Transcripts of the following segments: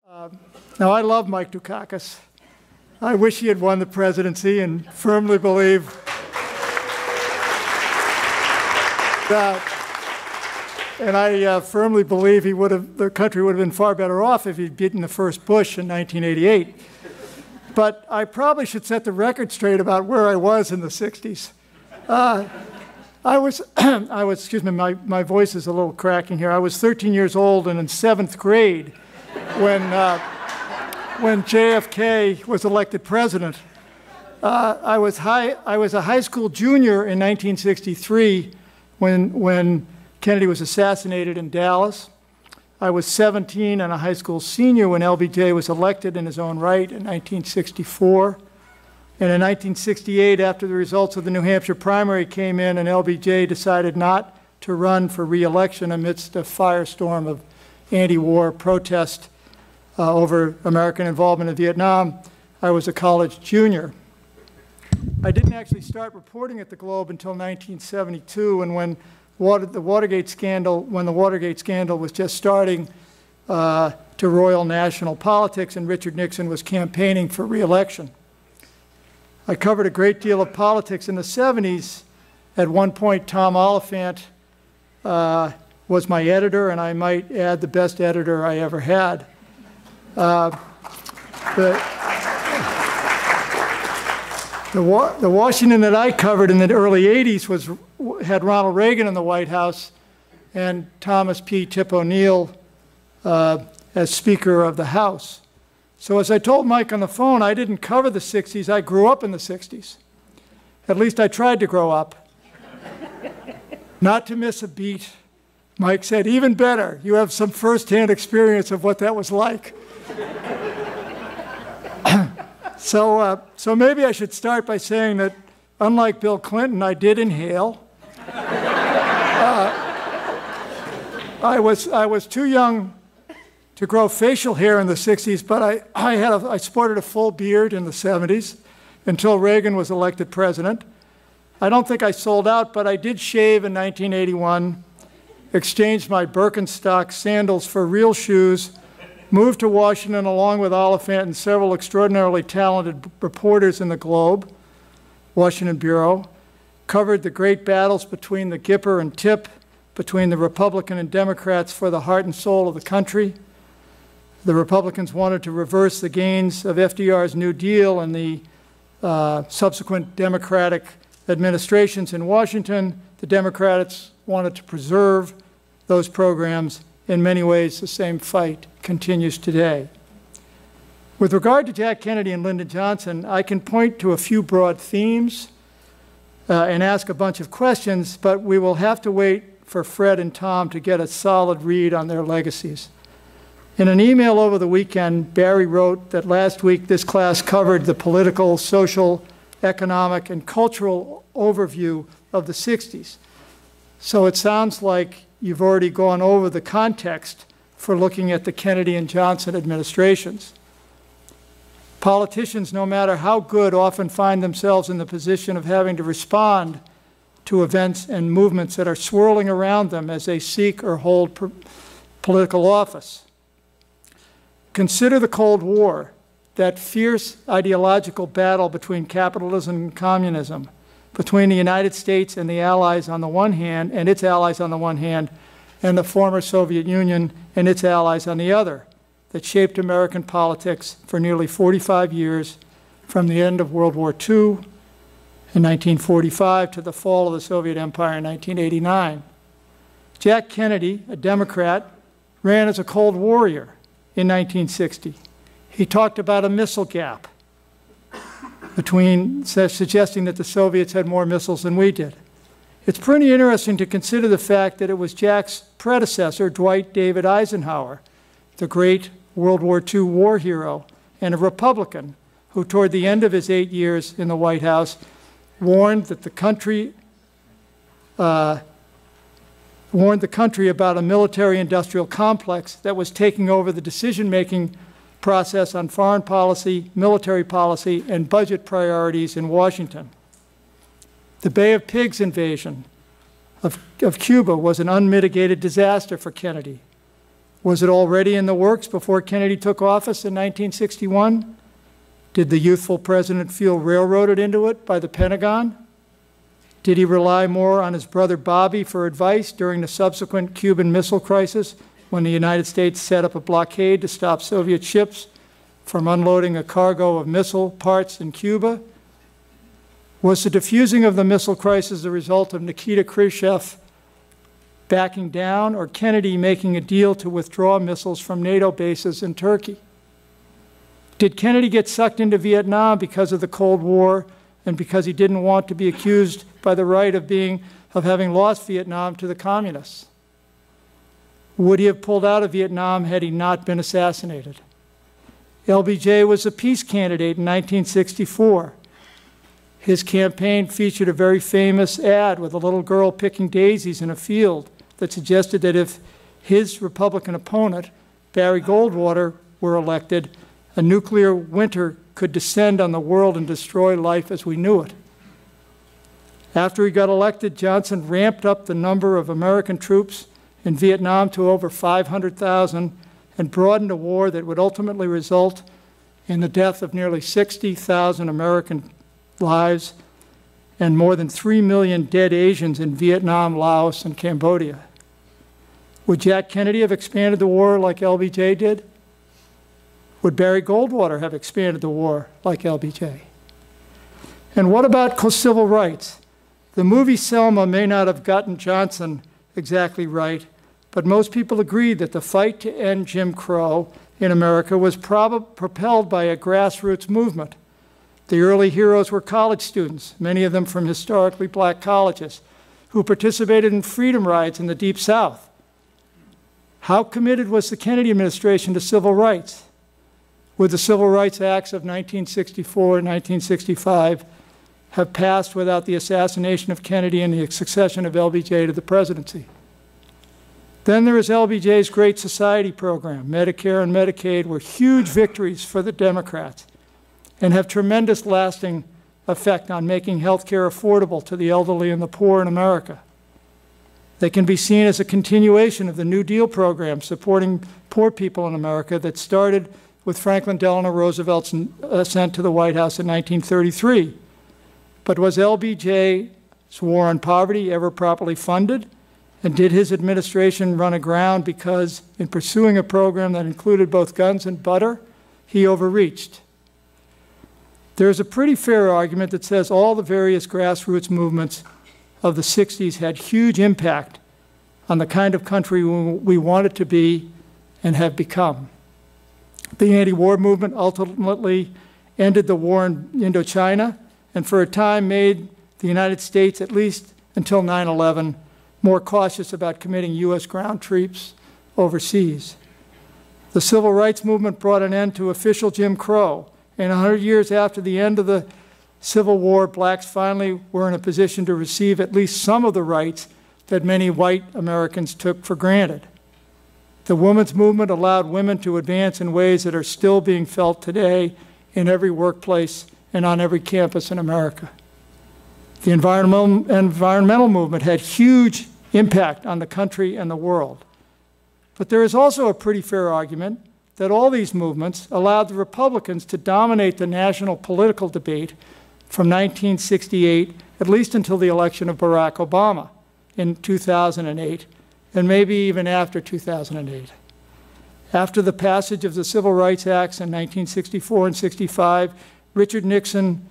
Now, I love Mike Dukakis. I wish he had won the presidency and firmly believe that, and I firmly believe the country would have been far better off if he'd beaten the first Bush in 1988. But I probably should set the record straight about where I was in the 60s. Excuse me, my voice is a little cracking here. I was 13 years old and in 7th grade when JFK was elected president. I was a high school junior in 1963 when Kennedy was assassinated in Dallas. I was 17 and a high school senior when LBJ was elected in his own right in 1964. And in 1968, after the results of the New Hampshire primary came in and LBJ decided not to run for re-election amidst a firestorm of anti-war protest over American involvement in Vietnam, I was a college junior. I didn't actually start reporting at the Globe until 1972, and when the Watergate scandal was just starting to roil national politics and Richard Nixon was campaigning for re-election. I covered a great deal of politics in the 70s. At one point, Tom Oliphant was my editor, and I might add the best editor I ever had. The Washington that I covered in the early 80s had Ronald Reagan in the White House and Thomas P. Tip O'Neill as Speaker of the House. So as I told Mike on the phone, I didn't cover the 60s. I grew up in the 60s. At least I tried to grow up. Not to miss a beat. Mike said, even better, you have some firsthand experience of what that was like. So maybe I should start by saying that, unlike Bill Clinton, I did inhale. I was too young to grow facial hair in the 60s, but I sported a full beard in the 70s until Reagan was elected president. I don't think I sold out, but I did shave in 1981, exchanged my Birkenstock sandals for real shoes, moved to Washington along with Oliphant and several extraordinarily talented reporters in the Globe, Washington Bureau, covered the great battles between the Gipper and Tip, between the Republican and Democrats for the heart and soul of the country. The Republicans wanted to reverse the gains of FDR's New Deal and the subsequent Democratic administrations in Washington. The Democrats wanted to preserve those programs. In many ways, the same fight continues today. With regard to Jack Kennedy and Lyndon Johnson, I can point to a few broad themes and ask a bunch of questions, but we will have to wait for Fred and Tom to get a solid read on their legacies. In an email over the weekend, Barry wrote that last week this class covered the political, social, economic, and cultural overview of the 60s. So it sounds like you've already gone over the context for looking at the Kennedy and Johnson administrations. Politicians, no matter how good, often find themselves in the position of having to respond to events and movements that are swirling around them as they seek or hold political office. Consider the Cold War, that fierce ideological battle between capitalism and communism, between the United States and the Allies on the one hand, and its allies on the one hand, and the former Soviet Union and its allies on the other, that shaped American politics for nearly 45 years, from the end of World War II in 1945 to the fall of the Soviet Empire in 1989. Jack Kennedy, a Democrat, ran as a Cold Warrior in 1960. He talked about a missile gap suggesting that the Soviets had more missiles than we did. It's pretty interesting to consider the fact that it was Jack's predecessor, Dwight David Eisenhower, the great World War II war hero and a Republican, who toward the end of his 8 years in the White House warned the country about a military-industrial complex that was taking over the decision-making process on foreign policy, military policy, and budget priorities in Washington. The Bay of Pigs invasion of Cuba was an unmitigated disaster for Kennedy. Was it already in the works before Kennedy took office in 1961? Did the youthful president feel railroaded into it by the Pentagon? Did he rely more on his brother Bobby for advice during the subsequent Cuban Missile Crisis when the United States set up a blockade to stop Soviet ships from unloading a cargo of missile parts in Cuba? Was the diffusing of the missile crisis the result of Nikita Khrushchev backing down or Kennedy making a deal to withdraw missiles from NATO bases in Turkey? Did Kennedy get sucked into Vietnam because of the Cold War and because he didn't want to be accused by the right of having lost Vietnam to the communists? Would he have pulled out of Vietnam had he not been assassinated? LBJ was a peace candidate in 1964. His campaign featured a very famous ad with a little girl picking daisies in a field that suggested that if his Republican opponent, Barry Goldwater, were elected, a nuclear winter could descend on the world and destroy life as we knew it. After he got elected, Johnson ramped up the number of American troops in Vietnam to over 500,000 and broadened a war that would ultimately result in the death of nearly 60,000 American lives and more than 3 million dead Asians in Vietnam, Laos, and Cambodia. Would Jack Kennedy have expanded the war like LBJ did? Would Barry Goldwater have expanded the war like LBJ? And what about civil rights? The movie Selma may not have gotten Johnson exactly right, but most people agree that the fight to end Jim Crow in America was propelled by a grassroots movement. The early heroes were college students, many of them from historically black colleges, who participated in freedom rides in the Deep South. How committed was the Kennedy administration to civil rights? Would the Civil Rights Acts of 1964 and 1965 have passed without the assassination of Kennedy and the succession of LBJ to the presidency? Then there is LBJ's Great Society program. Medicare and Medicaid were huge victories for the Democrats and have tremendous lasting effect on making health care affordable to the elderly and the poor in America. They can be seen as a continuation of the New Deal program supporting poor people in America that started with Franklin Delano Roosevelt's ascent to the White House in 1933. But was LBJ's war on poverty ever properly funded? And did his administration run aground because in pursuing a program that included both guns and butter, he overreached? There's a pretty fair argument that says all the various grassroots movements of the 60s had huge impact on the kind of country we wanted to be and have become. The anti-war movement ultimately ended the war in Indochina and for a time made the United States, at least until 9/11, more cautious about committing U.S. ground troops overseas. The civil rights movement brought an end to official Jim Crow, and 100 years after the end of the Civil War, blacks finally were in a position to receive at least some of the rights that many white Americans took for granted. The women's movement allowed women to advance in ways that are still being felt today in every workplace and on every campus in America. The environmental movement had huge impact on the country and the world. But there is also a pretty fair argument that all these movements allowed the Republicans to dominate the national political debate from 1968, at least until the election of Barack Obama in 2008, and maybe even after 2008. After the passage of the Civil Rights Acts in 1964 and 65, Richard Nixon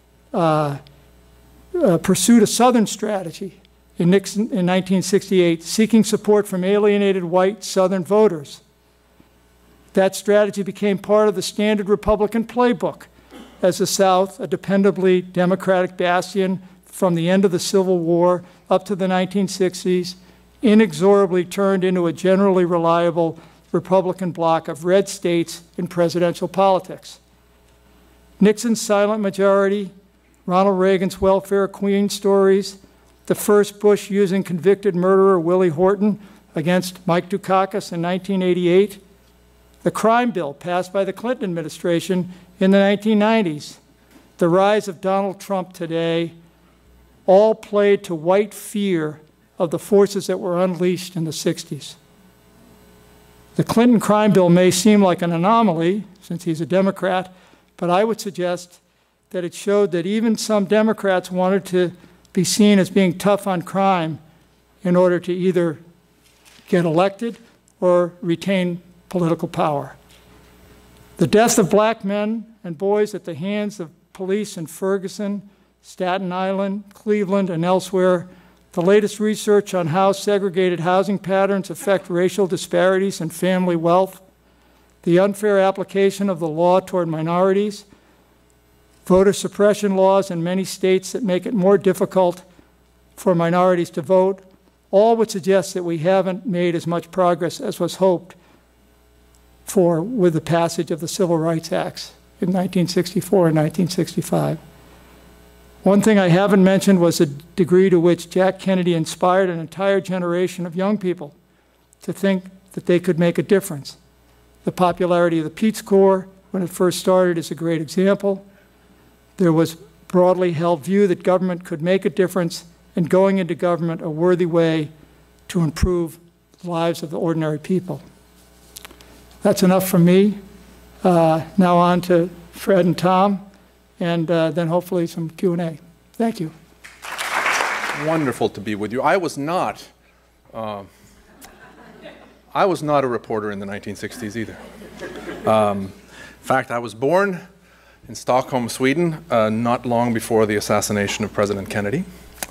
pursued a Southern strategy in 1968, seeking support from alienated white Southern voters. That strategy became part of the standard Republican playbook as the South, a dependably Democratic bastion from the end of the Civil War up to the 1960s, inexorably turned into a generally reliable Republican bloc of red states in presidential politics. Nixon's silent majority, Ronald Reagan's welfare queen stories, the first Bush using convicted murderer Willie Horton against Mike Dukakis in 1988, the crime bill passed by the Clinton administration in the 1990s, the rise of Donald Trump today, all played to white fear of the forces that were unleashed in the 60s. The Clinton crime bill may seem like an anomaly, since he's a Democrat, but I would suggest that it showed that even some Democrats wanted to be seen as being tough on crime in order to either get elected or retain political power. The deaths of black men and boys at the hands of police in Ferguson, Staten Island, Cleveland, and elsewhere, the latest research on how segregated housing patterns affect racial disparities and family wealth, the unfair application of the law toward minorities, voter suppression laws in many states that make it more difficult for minorities to vote, all would suggest that we haven't made as much progress as was hoped for with the passage of the Civil Rights Acts in 1964 and 1965. One thing I haven't mentioned was the degree to which Jack Kennedy inspired an entire generation of young people to think that they could make a difference. The popularity of the Peace Corps, when it first started, is a great example. There was broadly held view that government could make a difference, and going into government a worthy way to improve the lives of the ordinary people. That's enough from me. Now on to Fred and Tom, and then hopefully some Q&A. Thank you. Wonderful to be with you. I was not a reporter in the 1960s either. In fact, I was born in Stockholm, Sweden, not long before the assassination of President Kennedy.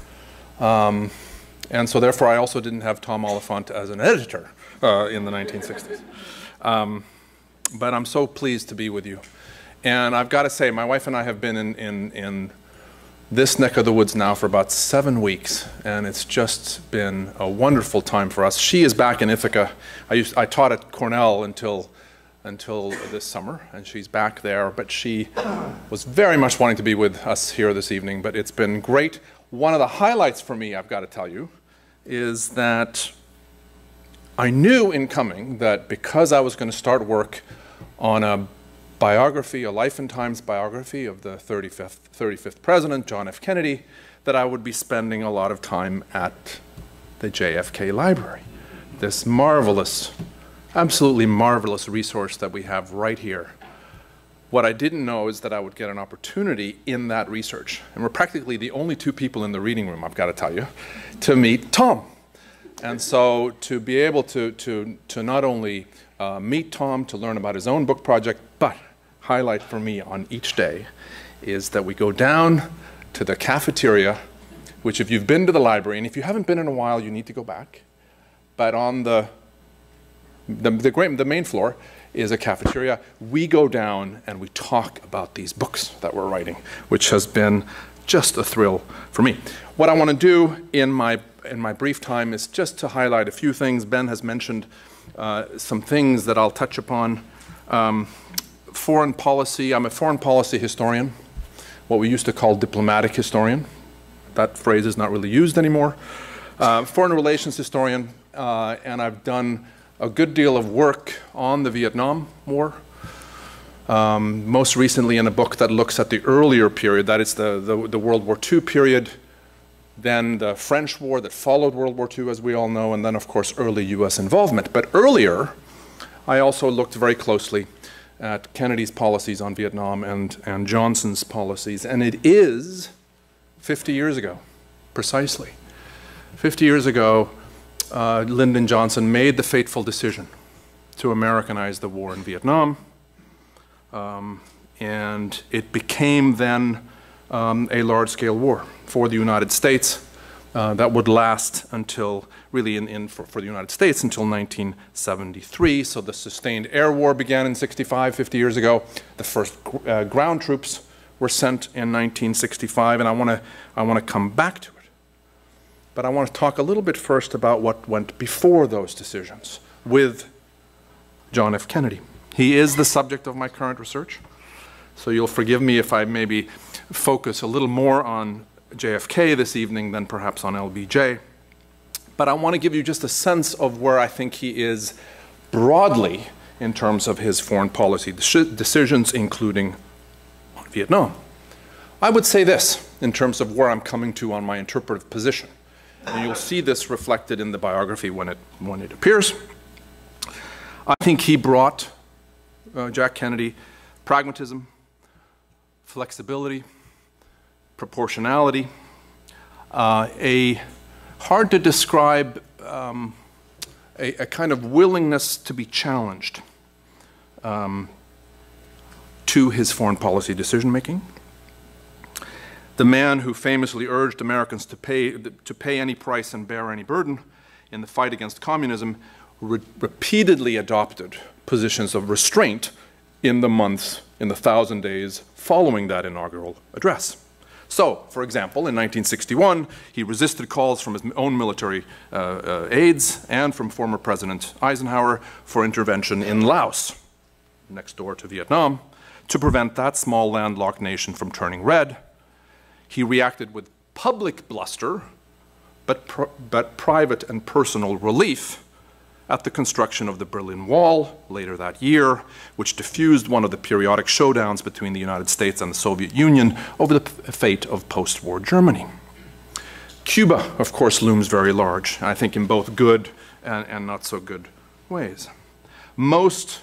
And so therefore I also didn't have Tom Oliphant as an editor in the 1960s. But I'm so pleased to be with you. And I've got to say, my wife and I have been in this neck of the woods now for about 7 weeks, and it's just been a wonderful time for us. She is back in Ithaca. I taught at Cornell until this summer, and she's back there, but she was very much wanting to be with us here this evening, but it's been great. One of the highlights for me, I've got to tell you, is that I knew in coming that because I was going to start work on a biography, a life and times biography of the 35th President, John F. Kennedy, that I would be spending a lot of time at the JFK Library. This marvelous, absolutely marvelous resource that we have right here. What I didn't know is that I would get an opportunity in that research, and we're practically the only two people in the reading room, I've got to tell you, to meet Tom. And so to be able to not only meet Tom, to learn about his own book project, but highlight for me on each day is that we go down to the cafeteria, which if you've been to the library, and if you haven't been in a while, you need to go back. But on the main floor is a cafeteria. We go down and we talk about these books that we're writing, which has been just a thrill for me. What I want to do in my brief time is just to highlight a few things. Ben has mentioned some things that I'll touch upon. Foreign policy, I'm a foreign policy historian, what we used to call diplomatic historian. That phrase is not really used anymore. Foreign relations historian, and I've done a good deal of work on the Vietnam War. Most recently in a book that looks at the earlier period, that is the World War II period, then the French War that followed World War II, as we all know, and then, of course, early US involvement. But earlier, I also looked very closely at Kennedy's policies on Vietnam and Johnson's policies. And it is 50 years ago, precisely. 50 years ago, Lyndon Johnson made the fateful decision to Americanize the war in Vietnam. And it became then a large-scale war for the United States that would last until, really for the United States, until 1973. So the sustained air war began in 65, 50 years ago. The first ground troops were sent in 1965, and I want to come back to it. But I want to talk a little bit first about what went before those decisions with John F. Kennedy. He is the subject of my current research, so you'll forgive me if I maybe focus a little more on JFK this evening than perhaps on LBJ. But I want to give you just a sense of where I think he is broadly in terms of his foreign policy decisions, including on Vietnam. I would say this in terms of where I'm coming to on my interpretive position. And you'll see this reflected in the biography when it appears. I think he brought, Jack Kennedy, pragmatism, flexibility, proportionality, a hard to describe a kind of willingness to be challenged to his foreign policy decision-making. The man who famously urged Americans to pay any price and bear any burden in the fight against communism repeatedly adopted positions of restraint in the months, in the 1,000 days following that inaugural address. So, for example, in 1961, he resisted calls from his own military aides and from former President Eisenhower for intervention in Laos, next door to Vietnam, to prevent that small landlocked nation from turning red. He reacted with public bluster, but private and personal relief at the construction of the Berlin Wall later that year, which diffused one of the periodic showdowns between the United States and the Soviet Union over the fate of post-war Germany. Cuba, of course, looms very large, I think in both good and not so good ways. Most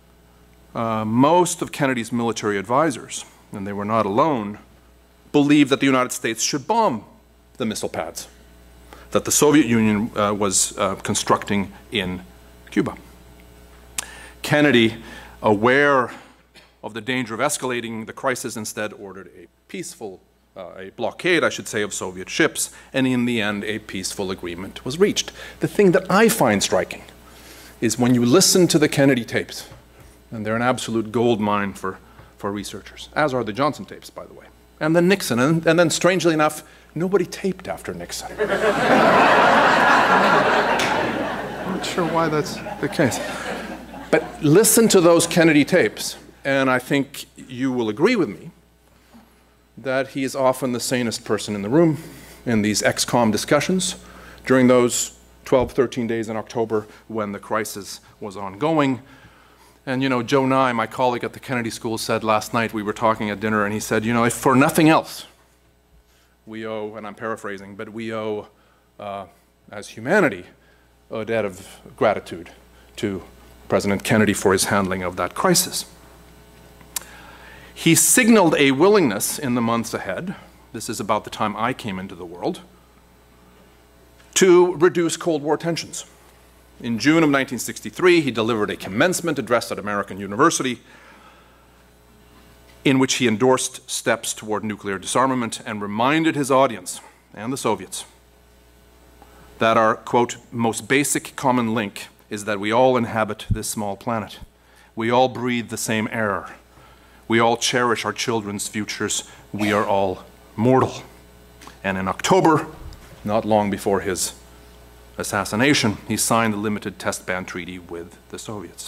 of Kennedy's military advisors, and they were not alone, believed that the United States should bomb the missile pads that the Soviet Union was constructing in Cuba. Kennedy, aware of the danger of escalating the crisis, instead ordered a peaceful, a blockade, I should say, of Soviet ships, and in the end, a peaceful agreement was reached. The thing that I find striking is when you listen to the Kennedy tapes, and they're an absolute gold mine for researchers, as are the Johnson tapes, by the way, and then Nixon, and then strangely enough, nobody taped after Nixon. I'm not sure why that's the case. But listen to those Kennedy tapes, and I think you will agree with me that he is often the sanest person in the room in these ex-com discussions during those 12, 13 days in October when the crisis was ongoing. And you know, Joe Nye, my colleague at the Kennedy School, said last night, we were talking at dinner, and he said, you know, if for nothing else, we owe, and I'm paraphrasing, but we owe, as humanity, a debt of gratitude to President Kennedy for his handling of that crisis. He signaled a willingness in the months ahead, this is about the time I came into the world, to reduce Cold War tensions. In June of 1963, he delivered a commencement address at American University in which he endorsed steps toward nuclear disarmament and reminded his audience and the Soviets that our, quote, most basic common link is that we all inhabit this small planet. We all breathe the same air. We all cherish our children's futures. We are all mortal. And in October, not long before his assassination, he signed the limited test ban treaty with the Soviets.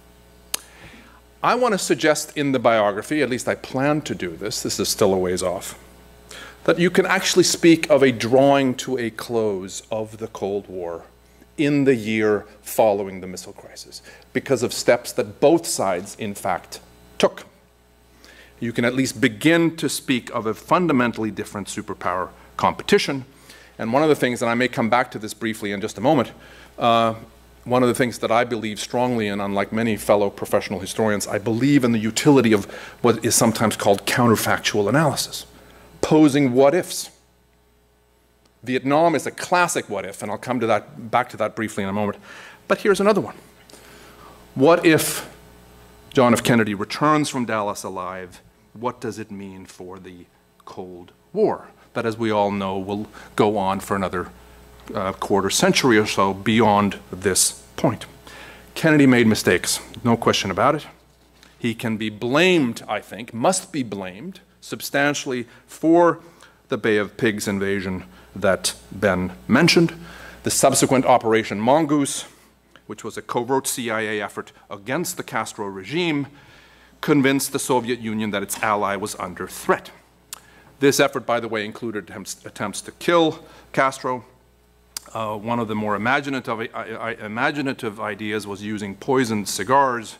I want to suggest in the biography, at least I plan to do this is still a ways off, that you can actually speak of a drawing to a close of the Cold War in the year following the missile crisis, because of steps that both sides, in fact, took. You can at least begin to speak of a fundamentally different superpower competition. And one of the things, and I may come back to this briefly in just a moment, one of the things that I believe strongly in, unlike many fellow professional historians, I believe in the utility of what is sometimes called counterfactual analysis, posing what-ifs. Vietnam is a classic what-if, and I'll come to that, back to that briefly in a moment. But here's another one. What if John F. Kennedy returns from Dallas alive? What does it mean for the Cold War? That, as we all know, will go on for another quarter century or so beyond this point. Kennedy made mistakes, no question about it. He can be blamed, I think, must be blamed substantially for the Bay of Pigs invasion that Ben mentioned, the subsequent Operation Mongoose, which was a covert CIA effort against the Castro regime, convinced the Soviet Union that its ally was under threat. This effort, by the way, included attempts to kill Castro. One of the more imaginative ideas was using poisoned cigars,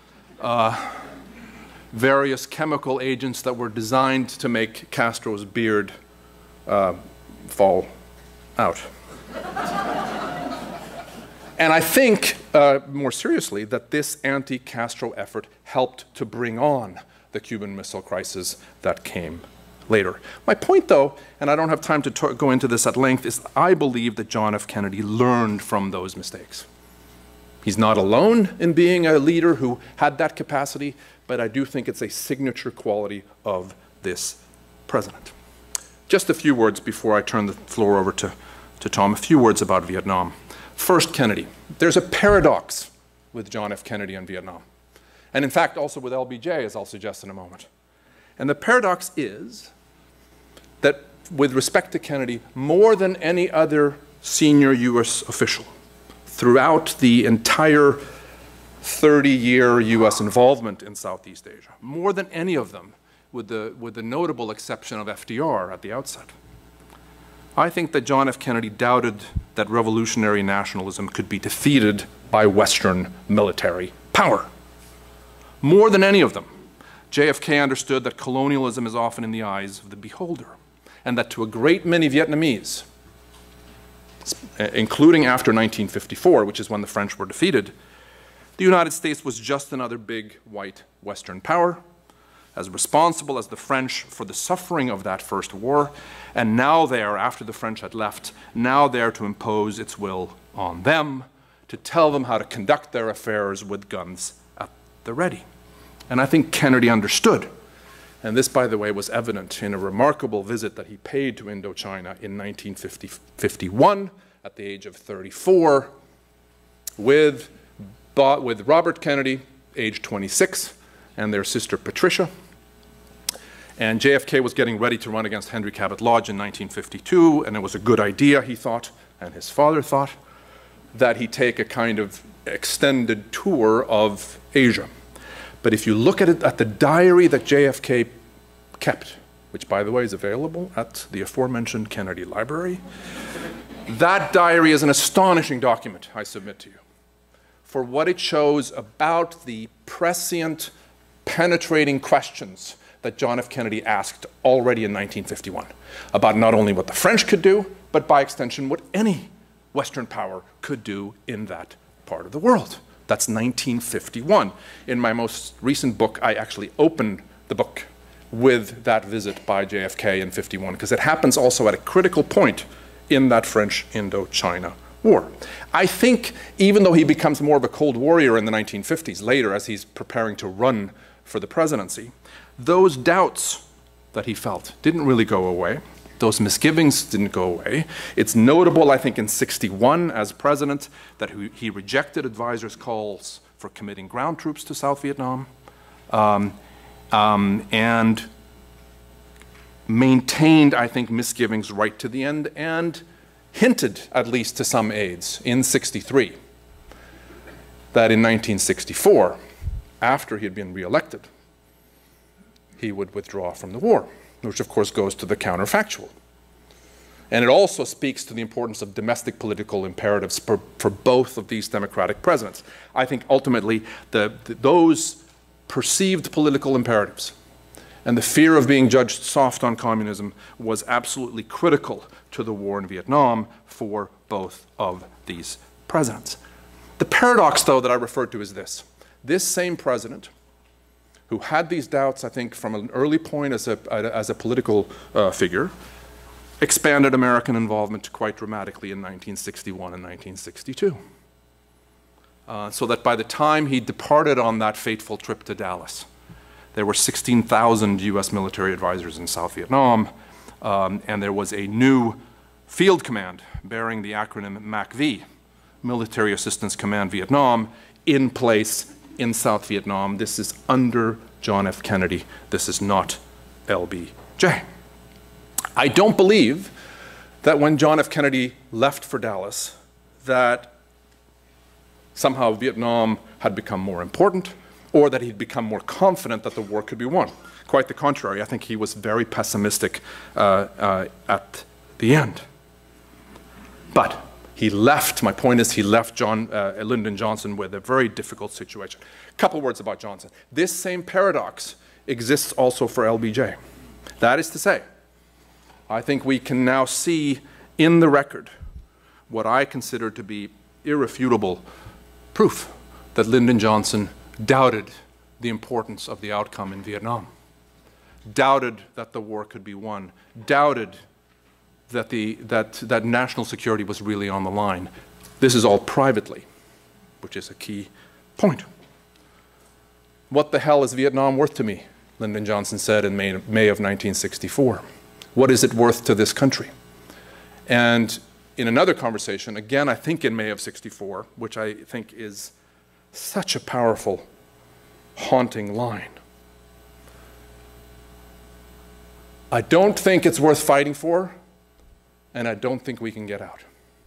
various chemical agents that were designed to make Castro's beard fall out. And I think, more seriously, that this anti-Castro effort helped to bring on the Cuban Missile Crisis that came later. My point, though, and I don't have time to go into this at length, is I believe that John F. Kennedy learned from those mistakes. He's not alone in being a leader who had that capacity, but I do think it's a signature quality of this president. Just a few words before I turn the floor over to Tom, a few words about Vietnam. First, Kennedy. There's a paradox with John F. Kennedy and Vietnam. And in fact, also with LBJ, as I'll suggest in a moment. And the paradox is that with respect to Kennedy, more than any other senior US official, throughout the entire 30-year US involvement in Southeast Asia, more than any of them, with the notable exception of FDR at the outset, I think that John F. Kennedy doubted that revolutionary nationalism could be defeated by Western military power. More than any of them, JFK understood that colonialism is often in the eyes of the beholder, and that to a great many Vietnamese, including after 1954, which is when the French were defeated, the United States was just another big white Western power, as responsible as the French for the suffering of that first war, and now there, after the French had left, now there to impose its will on them, to tell them how to conduct their affairs with guns at the ready. And I think Kennedy understood. And this, by the way, was evident in a remarkable visit that he paid to Indochina in 1951 at the age of 34 with Robert Kennedy, age 26, and their sister Patricia. And JFK was getting ready to run against Henry Cabot Lodge in 1952, and it was a good idea, he thought, and his father thought, that he take a kind of extended tour of Asia. But if you look at it, at the diary that JFK kept, which, by the way, is available at the aforementioned Kennedy Library, that diary is an astonishing document, I submit to you, for what it shows about the prescient, penetrating questions that John F. Kennedy asked already in 1951 about not only what the French could do, but by extension what any Western power could do in that part of the world. That's 1951. In my most recent book, I actually opened the book with that visit by JFK in 51, because it happens also at a critical point in that French Indochina War. I think even though he becomes more of a Cold Warrior in the 1950s, later as he's preparing to run for the presidency, those doubts that he felt didn't really go away. Those misgivings didn't go away. It's notable, I think, in 61 as president that he rejected advisors' calls for committing ground troops to South Vietnam and maintained, I think, misgivings right to the end and hinted, at least to some aides, in 63 that in 1964, after he had been reelected, he would withdraw from the war, which of course goes to the counterfactual. And it also speaks to the importance of domestic political imperatives for both of these democratic presidents. I think ultimately those perceived political imperatives and the fear of being judged soft on communism was absolutely critical to the war in Vietnam for both of these presidents. The paradox, though, that I referred to is this. This same president, who had these doubts, I think, from an early point as a political figure, expanded American involvement quite dramatically in 1961 and 1962. So that by the time he departed on that fateful trip to Dallas, there were 16,000 US military advisors in South Vietnam, and there was a new field command bearing the acronym MACV, Military Assistance Command Vietnam, in place in South Vietnam. This is under John F. Kennedy. This is not LBJ. I don't believe that when John F. Kennedy left for Dallas, that somehow Vietnam had become more important or that he'd become more confident that the war could be won. Quite the contrary. I think he was very pessimistic at the end. But he left, my point is, he left Lyndon Johnson with a very difficult situation. A couple words about Johnson. This same paradox exists also for LBJ. That is to say, I think we can now see in the record what I consider to be irrefutable proof that Lyndon Johnson doubted the importance of the outcome in Vietnam, doubted that the war could be won, doubted that national security was really on the line. This is all privately, which is a key point. What the hell is Vietnam worth to me? Lyndon Johnson said in May of 1964. What is it worth to this country? And in another conversation, again, I think in May of '64, which I think is such a powerful, haunting line. I don't think it's worth fighting for, and I don't think we can get out.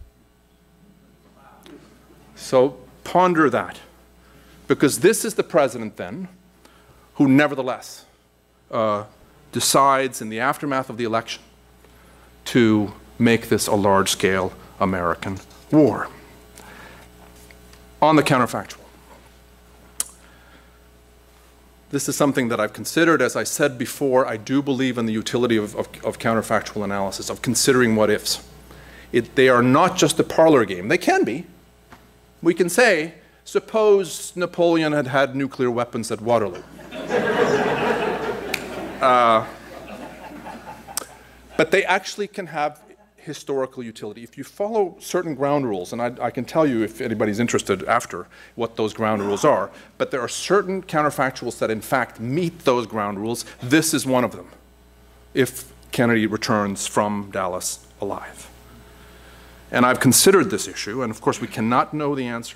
So ponder that, because this is the president then who nevertheless decides in the aftermath of the election to make this a large-scale American war. On the counterfactual. This is something that I've considered. As I said before, I do believe in the utility of counterfactual analysis, of considering what ifs. They are not just a parlor game. They can be. We can say, suppose Napoleon had had nuclear weapons at Waterloo. But they actually can have historical utility. If you follow certain ground rules, and I can tell you if anybody's interested after what those ground rules are, but there are certain counterfactuals that in fact meet those ground rules. This is one of them, if Kennedy returns from Dallas alive. And I've considered this issue, and of course we cannot know the answer.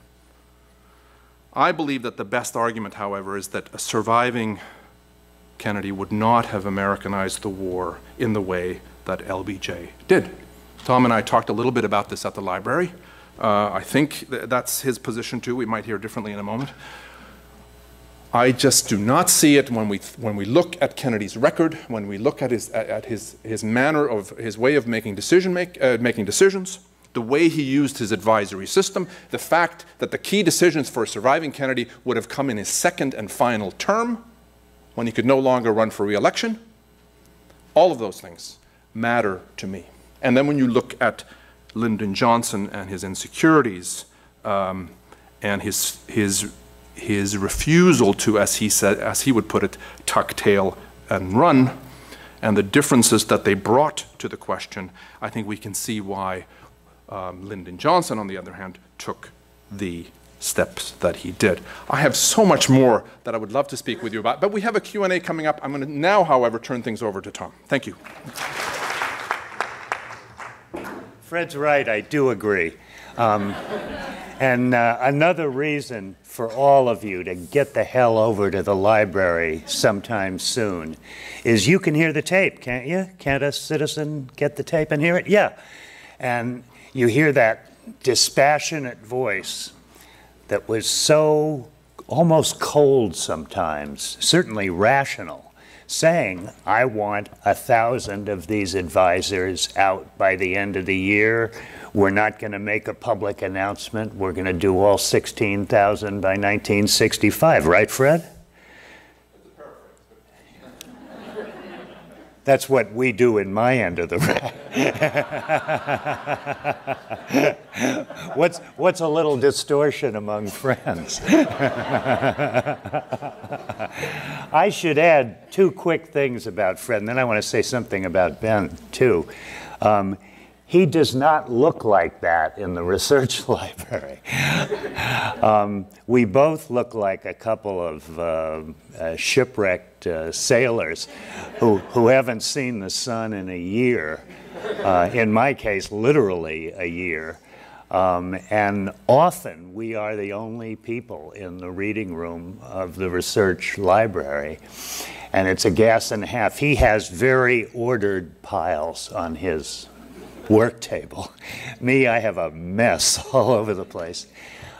I believe that the best argument, however, is that a surviving Kennedy would not have Americanized the war in the way that LBJ did. Tom and I talked a little bit about this at the library. I think that's his position too. We might hear differently in a moment. I just do not see it when we look at Kennedy's record, when we look at his manner of his way of making decisions, the way he used his advisory system, the fact that the key decisions for a surviving Kennedy would have come in his second and final term, when he could no longer run for re-election. All of those things matter to me. And then when you look at Lyndon Johnson and his insecurities and his refusal to, as he would put it, tuck tail and run, and the differences that they brought to the question, I think we can see why Lyndon Johnson, on the other hand, took the steps that he did. I have so much more that I would love to speak with you about, but we have a Q&A coming up. I'm going to now, however, turn things over to Tom. Thank you. Fred's right, I do agree. And another reason for all of you to get the hell over to the library sometime soon is you can hear the tape, can't you? Can't a citizen get the tape and hear it? Yeah. And you hear that dispassionate voice that was so almost cold sometimes, certainly rational, saying, I want 1,000 of these advisors out by the end of the year. We're not going to make a public announcement. We're going to do all 16,000 by 1965. Right, Fred? That's what we do in my end of the what's a little distortion among friends? I should add two quick things about Fred, and then I want to say something about Ben, too. He does not look like that in the research library. We both look like a couple of shipwrecked sailors who haven't seen the sun in a year. In my case, literally a year. And often we are the only people in the reading room of the research library. And it's a gas and a half. He has very ordered piles on his work table. Me, I have a mess all over the place.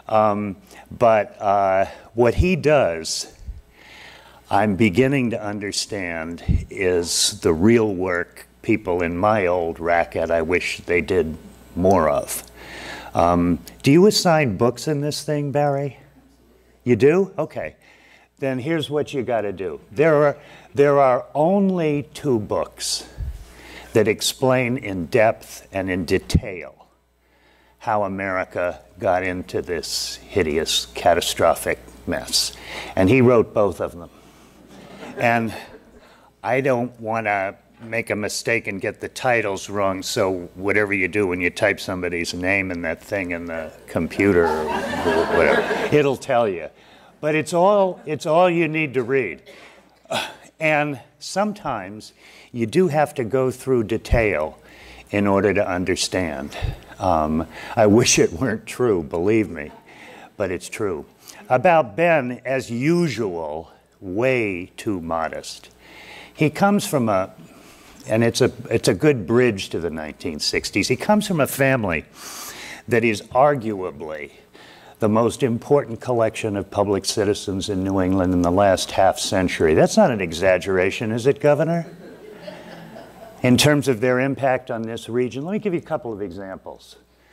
But what he does, I'm beginning to understand, is the real work people in my old racket I wish they did more of. Do you assign books in this thing, Barry? You do? Okay. Then here's what you got to do. There are only 2 books that explain in depth and in detail how America got into this hideous, catastrophic mess. And he wrote both of them. And I don't want to make a mistake and get the titles wrong, so whatever you do when you type somebody's name in that thing in the computer or whatever, it'll tell you. But it's all you need to read. And sometimes you do have to go through detail in order to understand. I wish it weren't true, believe me, but it's true. About Ben, as usual, way too modest. He comes from and it's a good bridge to the 1960s. He comes from a family that is arguably the most important collection of public citizens in New England in the last half century. That's not an exaggeration, is it, Governor? In terms of their impact on this region, let me give you a couple of examples.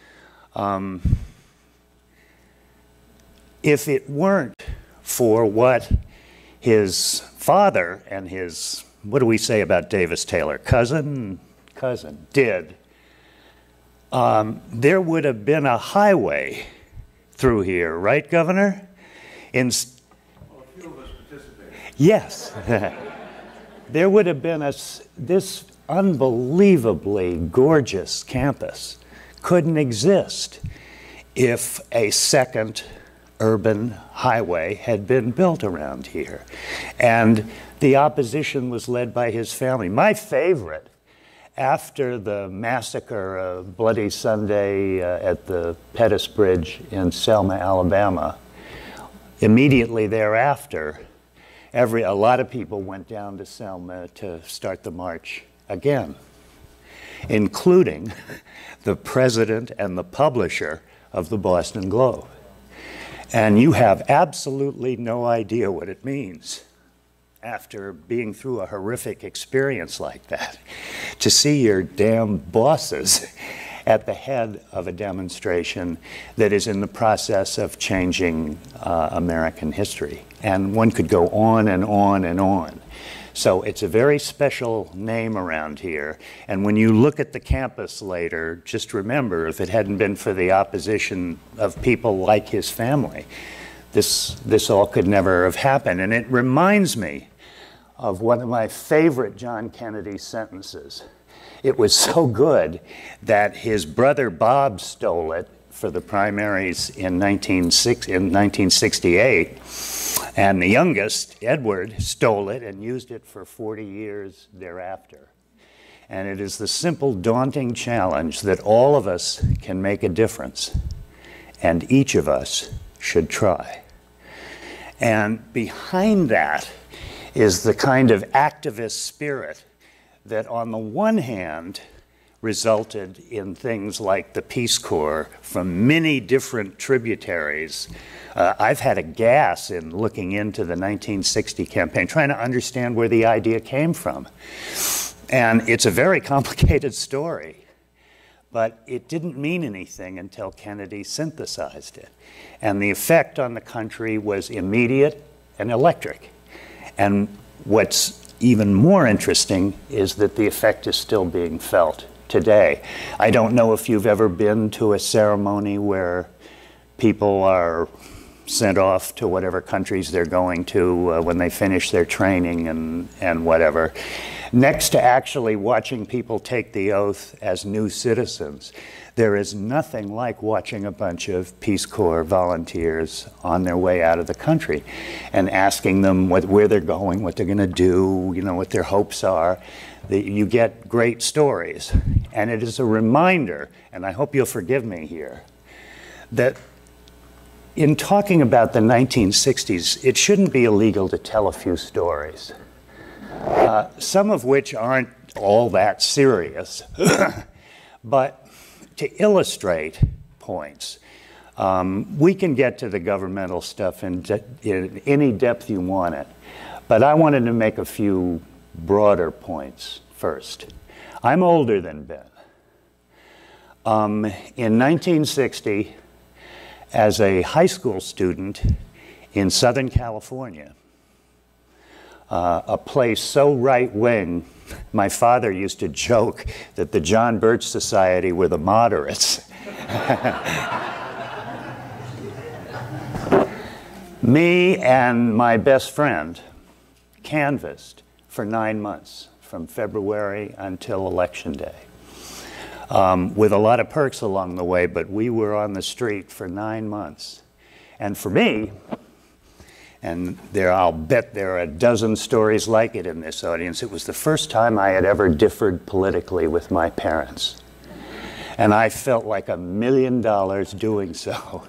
If it weren't for what his father and his, what do we say about Davis Taylor, cousin did, there would have been a highway through here, right, Governor? Well, a few of us participated. Yes. There would have been this unbelievably gorgeous campus couldn't exist if a second urban highway had been built around here. And the opposition was led by his family. My favorite, after the massacre of Bloody Sunday at the Pettus Bridge in Selma, Alabama, immediately thereafter, a lot of people went down to Selma to start the march again, including the president and the publisher of the Boston Globe. And you have absolutely no idea what it means after being through a horrific experience like that, to see your damn bosses at the head of a demonstration that is in the process of changing American history. And one could go on and on and on. So it's a very special name around here. And when you look at the campus later, just remember, if it hadn't been for the opposition of people like his family, this all could never have happened. And it reminds me of one of my favorite John Kennedy sentences. It was so good that his brother Bob stole it for the primaries in 1968, and the youngest, Edward, stole it and used it for 40 years thereafter. And it is the simple, daunting challenge that all of us can make a difference, and each of us should try. And behind that is the kind of activist spirit that on the one hand resulted in things like the Peace Corps from many different tributaries. I've had a gas in looking into the 1960 campaign, trying to understand where the idea came from. And it's a very complicated story, but it didn't mean anything until Kennedy synthesized it. And the effect on the country was immediate and electric. And what's even more interesting is that the effect is still being felt today. I don't know if you've ever been to a ceremony where people are sent off to whatever countries they're going to when they finish their training and whatever. Next to actually watching people take the oath as new citizens, there is nothing like watching a bunch of Peace Corps volunteers on their way out of the country and asking them where they're going, what they're going to do, what their hopes are. You get great stories. And it is a reminder, and I hope you'll forgive me here, that in talking about the 1960s, it shouldn't be illegal to tell a few stories, some of which aren't all that serious, but to illustrate points. We can get to the governmental stuff in any depth you want it, but I wanted to make a few broader points first. I'm older than Ben. In 1960, as a high school student in Southern California, a place so right-wing, my father used to joke that the John Birch Society were the moderates. Me and my best friend canvassed for 9 months, from February until Election Day, with a lot of perks along the way, but we were on the street for 9 months. And for me, and I'll bet there are a dozen stories like it in this audience, it was the first time I had ever differed politically with my parents. And I felt like $1 million doing so.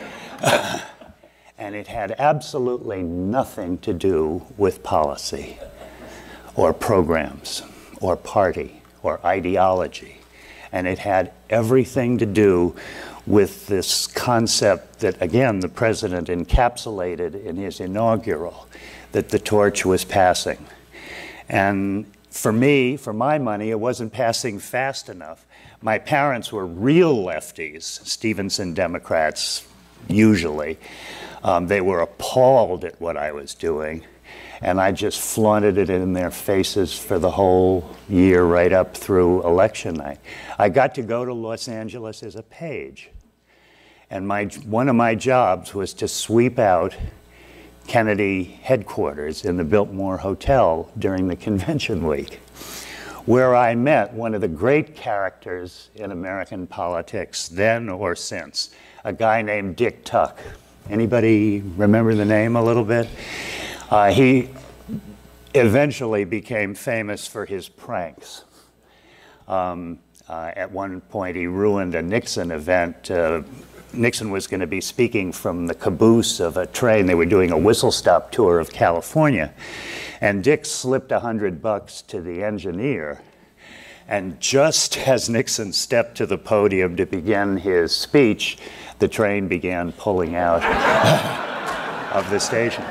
And it had absolutely nothing to do with policy or programs or party or ideology. And it had everything to do with this concept that, again, the president encapsulated in his inaugural, that the torch was passing. And for me, for my money, it wasn't passing fast enough. My parents were real lefties, Stevenson Democrats, usually. They were appalled at what I was doing, and I just flaunted it in their faces for the whole year right up through election night. I got to go to Los Angeles as a page, and one of my jobs was to sweep out Kennedy headquarters in the Biltmore Hotel during the convention week, where I met one of the great characters in American politics then or since, a guy named Dick Tuck. Anybody remember the name a little bit? He eventually became famous for his pranks. At one point, he ruined a Nixon event. Nixon was going to be speaking from the caboose of a train. They were doing a whistle-stop tour of California. And Dick slipped $100 to the engineer. And just as Nixon stepped to the podium to begin his speech, the train began pulling out of the station.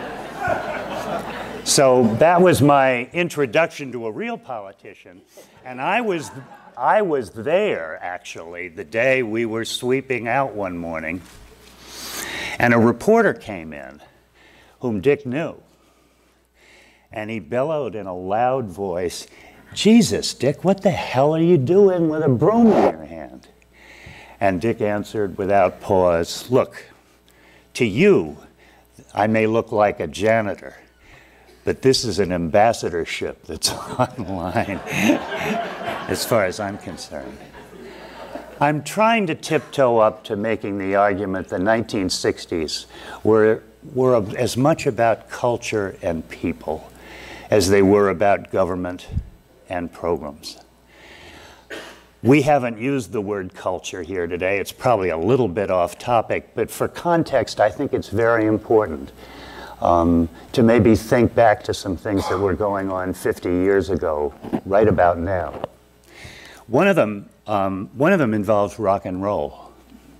So that was my introduction to a real politician. And I was there, actually, the day we were sweeping out one morning. And a reporter came in, whom Dick knew. And he bellowed in a loud voice, "Jesus, Dick, what the hell are you doing with a broom in your hand?" And Dick answered without pause, "Look, to you, I may look like a janitor, but this is an ambassadorship that's online, as far as I'm concerned." I'm trying to tiptoe up to making the argument the 1960s were as much about culture and people as they were about government and programs. We haven't used the word culture here today. It's probably a little bit off topic, but for context, I think it's very important to maybe think back to some things that were going on 50 years ago, right about now. One of them involves rock and roll.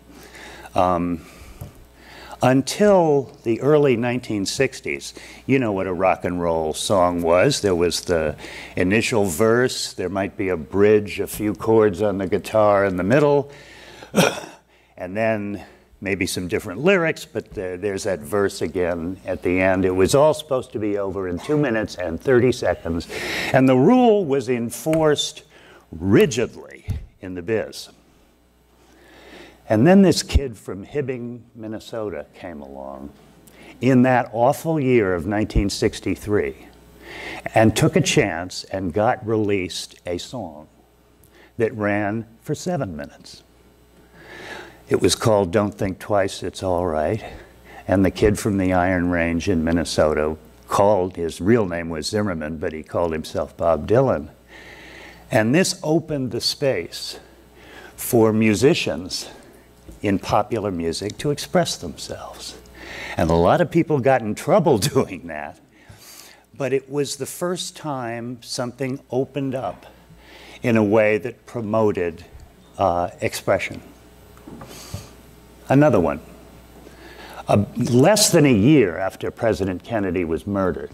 Until the early 1960s, you know what a rock and roll song was. There was the initial verse, there might be a bridge, a few chords on the guitar in the middle, and then maybe some different lyrics, but there's that verse again at the end. It was all supposed to be over in 2 minutes and 30 seconds, and the rule was enforced rigidly in the biz. And then this kid from Hibbing, Minnesota came along in that awful year of 1963 and took a chance and got released a song that ran for 7 minutes. It was called "Don't Think Twice, It's All Right." And the kid from the Iron Range in Minnesota his real name was Zimmerman, but he called himself Bob Dylan. And this opened the space for musicians in popular music to express themselves. And a lot of people got in trouble doing that, but it was the first time something opened up in a way that promoted expression. Another one. Less than a year after President Kennedy was murdered,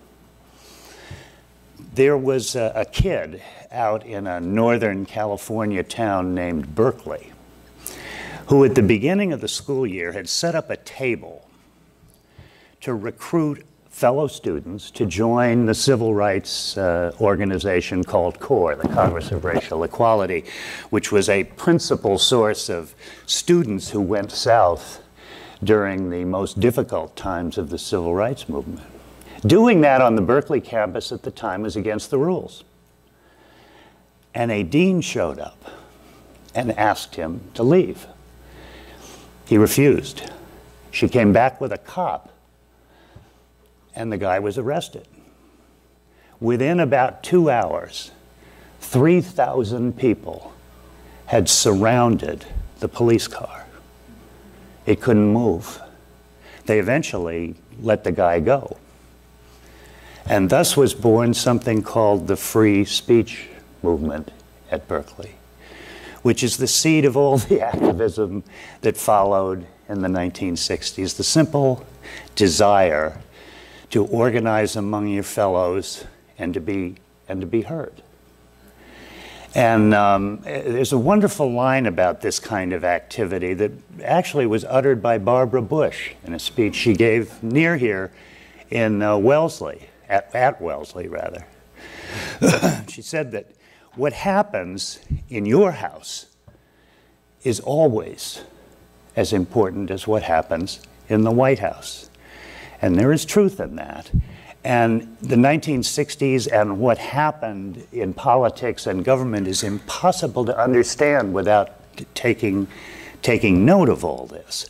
there was a kid out in a Northern California town named Berkeley, who at the beginning of the school year had set up a table to recruit fellow students to join the civil rights organization called CORE, the Congress of Racial Equality, which was a principal source of students who went south during the most difficult times of the civil rights movement. Doing that on the Berkeley campus at the time was against the rules. And a dean showed up and asked him to leave. He refused. She came back with a cop, and the guy was arrested. Within about 2 hours, 3,000 people had surrounded the police car. It couldn't move. They eventually let the guy go. And thus was born something called the free speech movement at Berkeley, which is the seed of all the activism that followed in the 1960s, the simple desire to organize among your fellows and to be heard. And there's a wonderful line about this kind of activity that actually was uttered by Barbara Bush in a speech she gave near here in Wellesley, at Wellesley rather. She said that what happens in your house is always as important as what happens in the White House. And there is truth in that. And the 1960s and what happened in politics and government is impossible to understand without taking note of all this.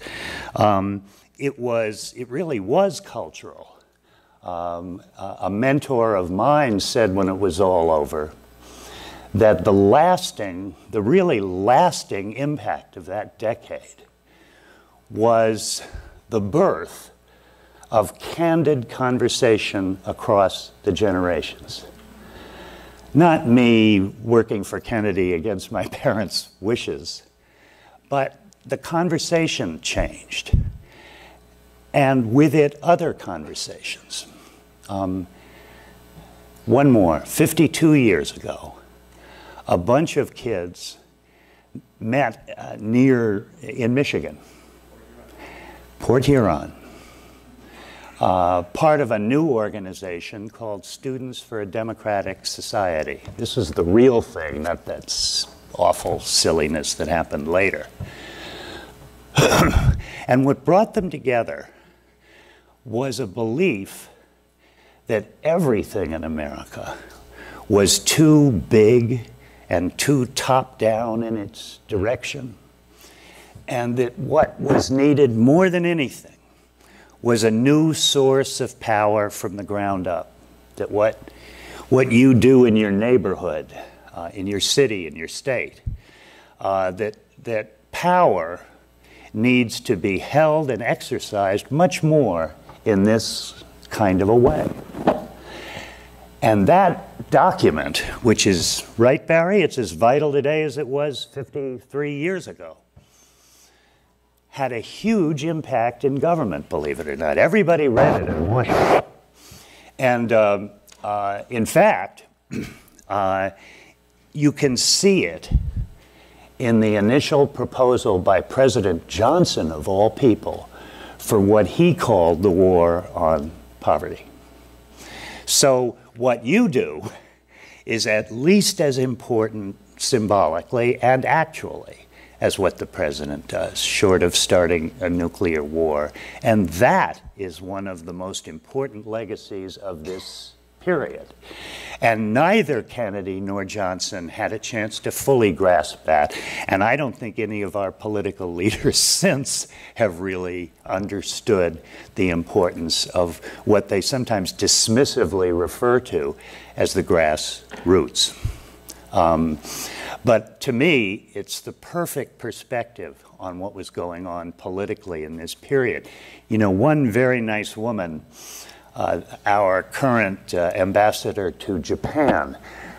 It really was cultural. A mentor of mine said when it was all over that the really lasting impact of that decade was the birth of candid conversation across the generations. Not me working for Kennedy against my parents' wishes, but the conversation changed. And with it, other conversations. One more, 52 years ago, a bunch of kids met in Michigan, Port Huron, part of a new organization called Students for a Democratic Society. This is the real thing, not that awful silliness that happened later. And what brought them together was a belief that everything in America was too big and too top-down in its direction, and that what was needed more than anything was a new source of power from the ground up. That what you do in your neighborhood, in your city, in your state, that power needs to be held and exercised much more in this kind of a way. And that document, which is, right, Barry, it's as vital today as it was 53 years ago, had a huge impact in government, believe it or not. Everybody read it in Washington. And in fact, you can see it in the initial proposal by President Johnson, of all people, for what he called the war on poverty. So what you do is at least as important symbolically and actually as what the president does, short of starting a nuclear war. And that is one of the most important legacies of this period. And neither Kennedy nor Johnson had a chance to fully grasp that. And I don't think any of our political leaders since have really understood the importance of what they sometimes dismissively refer to as the grassroots. But to me, it's the perfect perspective on what was going on politically in this period. You know, one very nice woman, our current ambassador to Japan,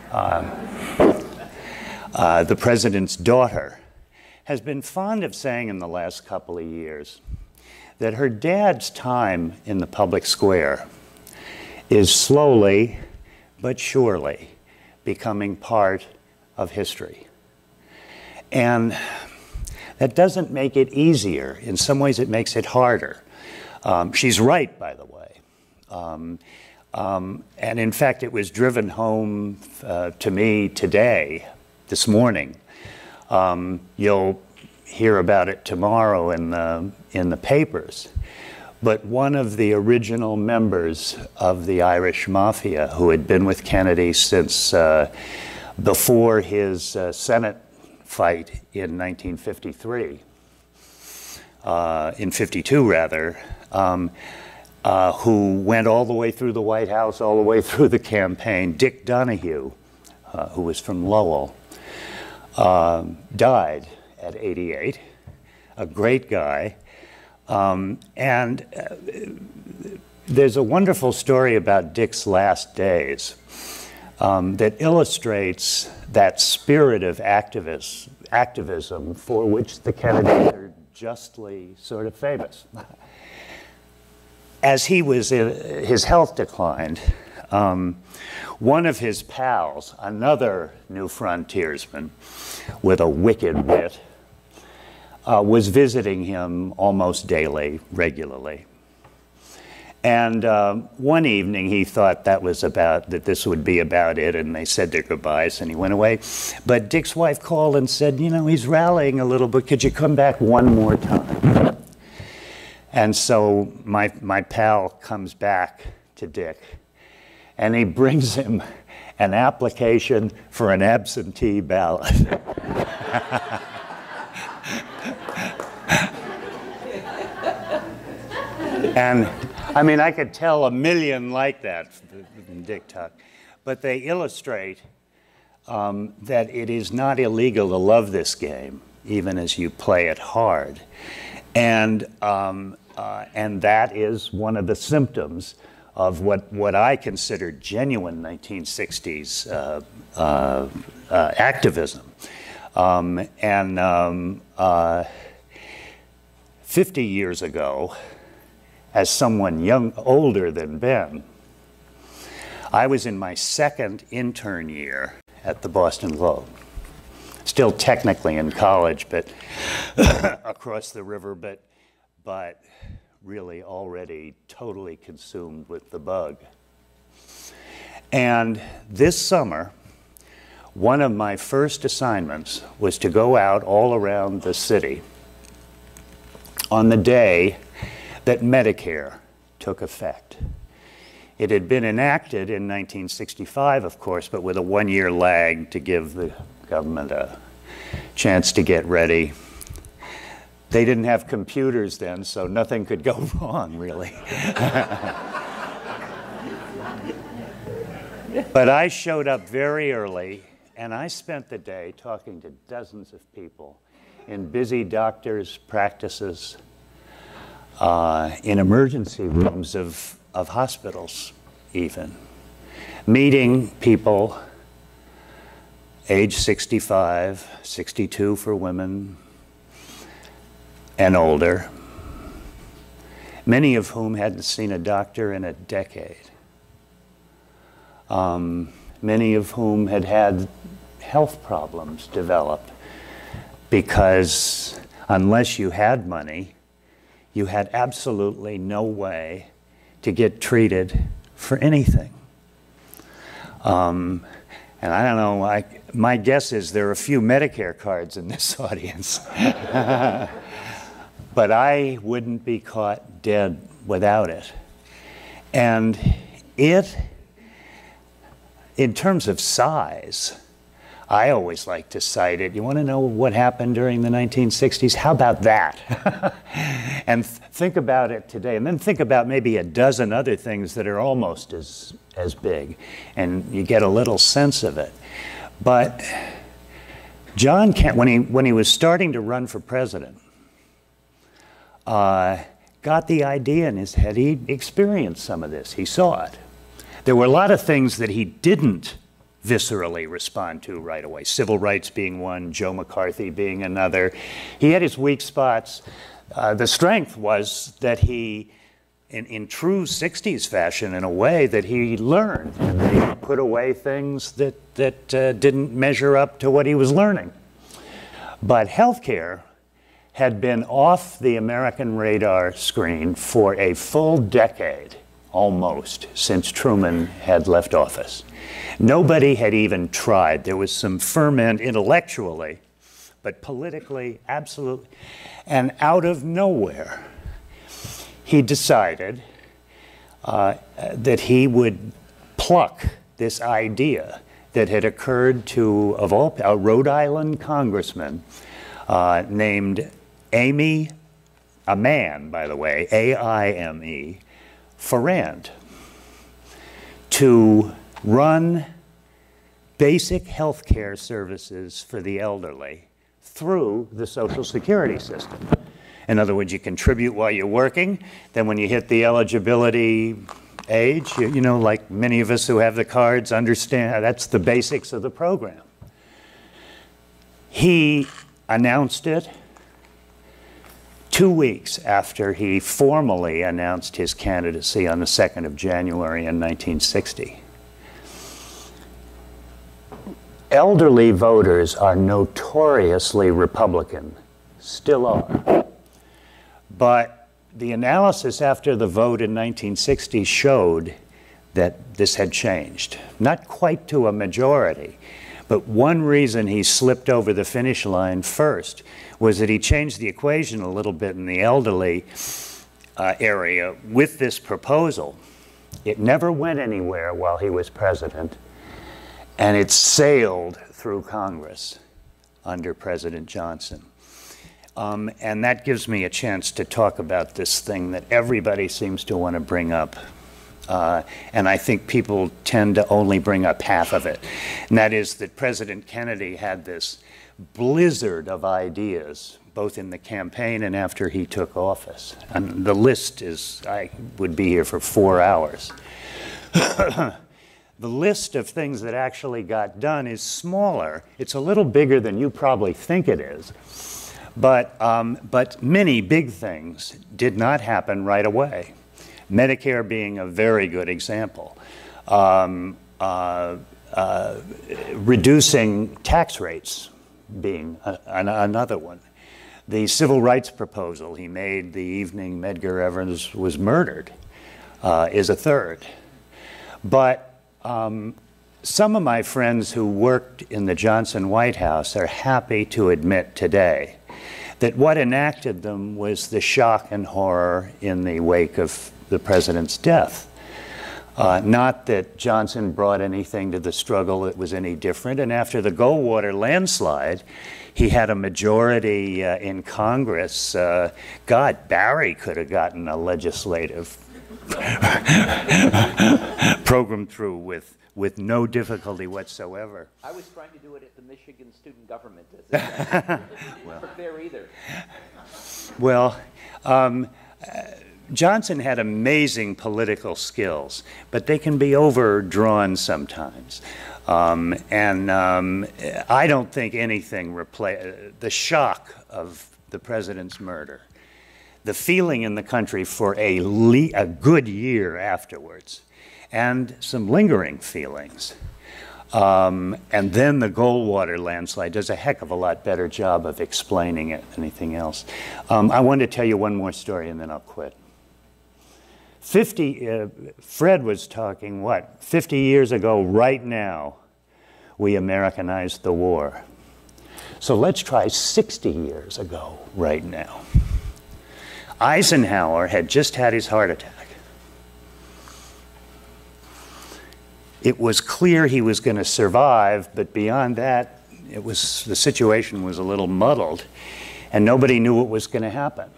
the president's daughter, has been fond of saying in the last couple of years that her dad's time in the public square is slowly but surely becoming part of history. And that doesn't make it easier. In some ways, it makes it harder. She's right, by the way. And in fact, it was driven home to me today, this morning. You'll hear about it tomorrow in the papers. But one of the original members of the Irish Mafia, who had been with Kennedy since before his Senate fight in 1953, in 52 rather, who went all the way through the White House, all the way through the campaign, Dick Donahue, who was from Lowell, died at 88, a great guy. There's a wonderful story about Dick's last days that illustrates that spirit of activism for which the Kennedys are justly sort of famous. As his health declined, one of his pals, another new frontiersman with a wicked wit, was visiting him almost daily, regularly. And one evening he thought that this would be about it, and they said their goodbyes, and he went away. But Dick's wife called and said, you know, he's rallying a little bit, could you come back one more time? And so my pal comes back to Dick, and he brings him an application for an absentee ballot. And I mean, I could tell a million like that from Dick Tuck, but they illustrate that it is not illegal to love this game, even as you play it hard. And that is one of the symptoms of what I consider genuine 1960s activism. 50 years ago, as someone older than Ben, I was in my second intern year at the Boston Globe. Still technically in college, but across the river, but really already totally consumed with the bug. And this summer, one of my first assignments was to go out all around the city on the day that Medicare took effect. It had been enacted in 1965, of course, but with a one-year lag to give the government a chance to get ready. They didn't have computers then, so nothing could go wrong, really. But I showed up very early, and I spent the day talking to dozens of people in busy doctors' practices, in emergency rooms of hospitals even, meeting people age 65, 62 for women, and older, many of whom hadn't seen a doctor in a decade, many of whom had had health problems develop because unless you had money, you had absolutely no way to get treated for anything. And I don't know, my guess is there are a few Medicare cards in this audience. But I wouldn't be caught dead without it. And it, in terms of size, I always like to cite it. You want to know what happened during the 1960s? How about that? And think about it today. And then think about maybe a dozen other things that are almost as big. And you get a little sense of it. But John Kennedy, when he was starting to run for president, got the idea in his head. He experienced some of this. He saw it. There were a lot of things that he didn't viscerally respond to right away. Civil rights being one, Joe McCarthy being another. He had his weak spots. The strength was that he, in true 60s fashion, in a way, that he learned. And he put away things that didn't measure up to what he was learning. But healthcare had been off the American radar screen for a full decade almost, since Truman had left office. Nobody had even tried. There was some ferment intellectually, but politically, absolutely. And out of nowhere, he decided that he would pluck this idea that had occurred to a Rhode Island congressman named Amy, a man, by the way, A-I-M-E, Farrand, to run basic health care services for the elderly through the Social Security system. In other words, you contribute while you're working, then when you hit the eligibility age, you know, like many of us who have the cards understand, that's the basics of the program. He announced it 2 weeks after he formally announced his candidacy on the 2nd of January in 1960. Elderly voters are notoriously Republican, still are. But the analysis after the vote in 1960 showed that this had changed. Not quite to a majority, but one reason he slipped over the finish line first was that he changed the equation a little bit in the elderly area with this proposal. It never went anywhere while he was president, and it sailed through Congress under President Johnson. And that gives me a chance to talk about this thing that everybody seems to want to bring up. And I think people tend to only bring up half of it. And that is that President Kennedy had this blizzard of ideas, both in the campaign and after he took office. And the list is, I would be here for 4 hours. The list of things that actually got done is smaller. It's a little bigger than you probably think it is. But many big things did not happen right away. Medicare being a very good example. Reducing tax rates being another one. The civil rights proposal he made the evening Medgar Evers was murdered is a third. But some of my friends who worked in the Johnson White House are happy to admit today that what enacted them was the shock and horror in the wake of the president's death. Not that Johnson brought anything to the struggle that was any different. And after the Goldwater landslide, he had a majority in Congress. God, Barry could have gotten a legislative program through with no difficulty whatsoever. I was trying to do it at the Michigan Student Government. Didn't work there either. Well, Johnson had amazing political skills, but they can be overdrawn sometimes. I don't think anything the shock of the president's murder, the feeling in the country for a good year afterwards, and some lingering feelings. And then the Goldwater landslide does a heck of a lot better job of explaining it than anything else. I want to tell you one more story and then I'll quit. Fred was talking, 50 years ago right now, we Americanized the war. So let's try 60 years ago right now. Eisenhower had just had his heart attack. It was clear he was going to survive, but beyond that, the situation was a little muddled, and nobody knew what was going to happen.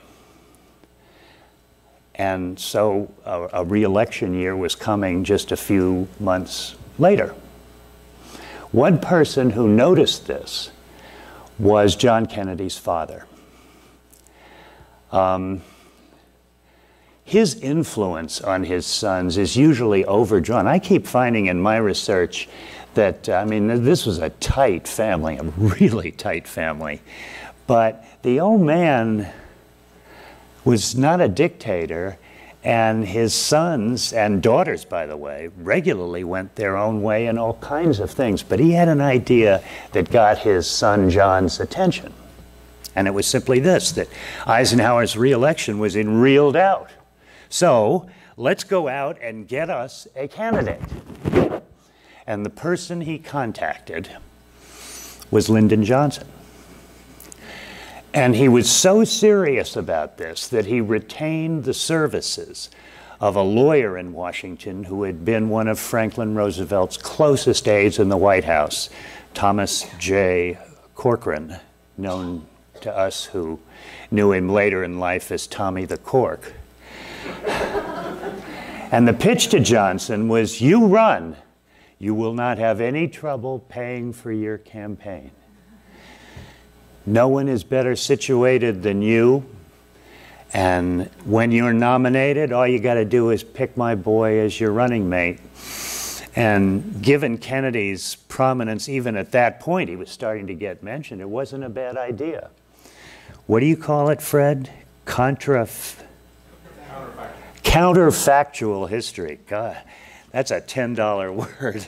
And so a re-election year was coming just a few months later. One person who noticed this was John Kennedy's father. His influence on his sons is usually overdrawn. I keep finding in my research that, this was a tight family, a really tight family. But the old man was not a dictator, and his sons and daughters, by the way, regularly went their own way in all kinds of things. But he had an idea that got his son John's attention. And it was simply this, that Eisenhower's re-election was in real doubt. So let's go out and get us a candidate. And the person he contacted was Lyndon Johnson. And he was so serious about this that he retained the services of a lawyer in Washington who had been one of Franklin Roosevelt's closest aides in the White House, Thomas J. Corcoran, known to us who knew him later in life as Tommy the Cork. And the pitch to Johnson was, you run, you will not have any trouble paying for your campaign. No one is better situated than you, and when you're nominated, all you got to do is pick my boy as your running mate. And given Kennedy's prominence, even at that point, he was starting to get mentioned, it wasn't a bad idea. What do you call it, Fred? Counterfactual history. God, that's a $10 word.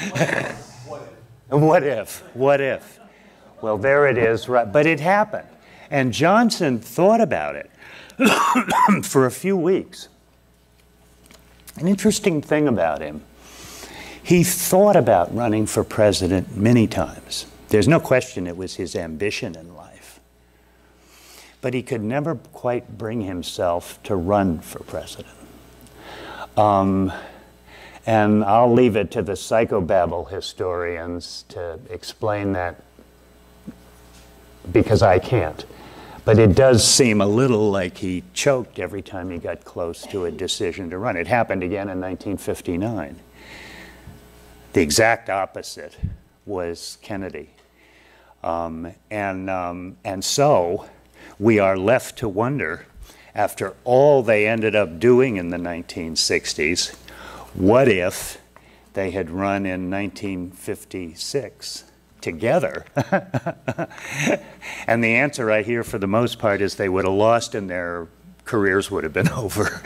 What if? What if? Well, there it is, right? But it happened. And Johnson thought about it for a few weeks. An interesting thing about him, he thought about running for president many times. There's no question it was his ambition in life. But he could never quite bring himself to run for president. And I'll leave it to the psychobabble historians to explain that, because I can't. But it does seem a little like he choked every time he got close to a decision to run. It happened again in 1959. The exact opposite was Kennedy. And so we are left to wonder, after all they ended up doing in the 1960s, what if they had run in 1956? Together. And the answer I hear for the most part is they would have lost and their careers would have been over.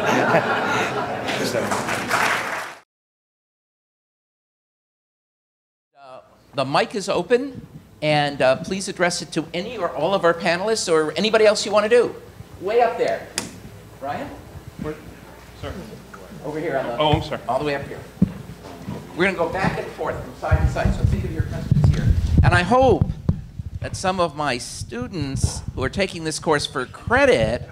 The mic is open, and please address it to any or all of our panelists or anybody else you want to do. Way up there. Ryan? Sir. Over here on the... Oh, I'm sorry. All the way up here. We're going to go back and forth from side to side, so think of your questions here. And I hope that some of my students who are taking this course for credit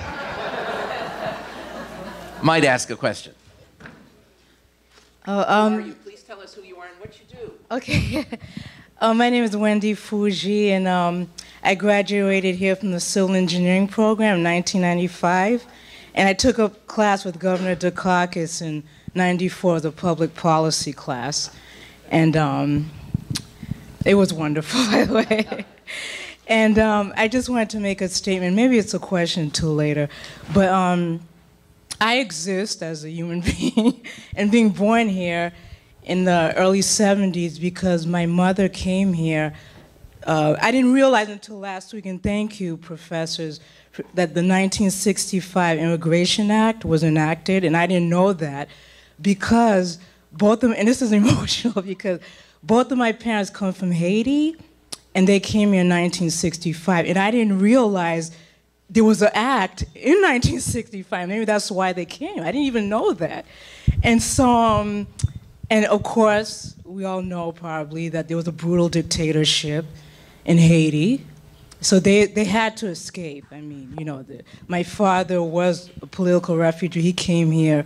might ask a question. Who are you? Please tell us who you are and what you do. Okay. My name is Wendy Fuji, and I graduated here from the Civil Engineering program in 1995. And I took a class with Governor Dukakis in 94, the public policy class. And it was wonderful, by the way. And I just wanted to make a statement. Maybe it's a question too later. But I exist as a human being and being born here in the early 70s because my mother came here. I didn't realize until last week, and thank you, professors, that the 1965 Immigration Act was enacted, and I didn't know that because both of them, and this is emotional because both of my parents come from Haiti, and they came here in 1965, and I didn't realize there was an act in 1965. Maybe that's why they came. I didn't even know that. And so, and of course, we all know probably that there was a brutal dictatorship in Haiti. So they had to escape. I mean, you know, my father was a political refugee. He came here.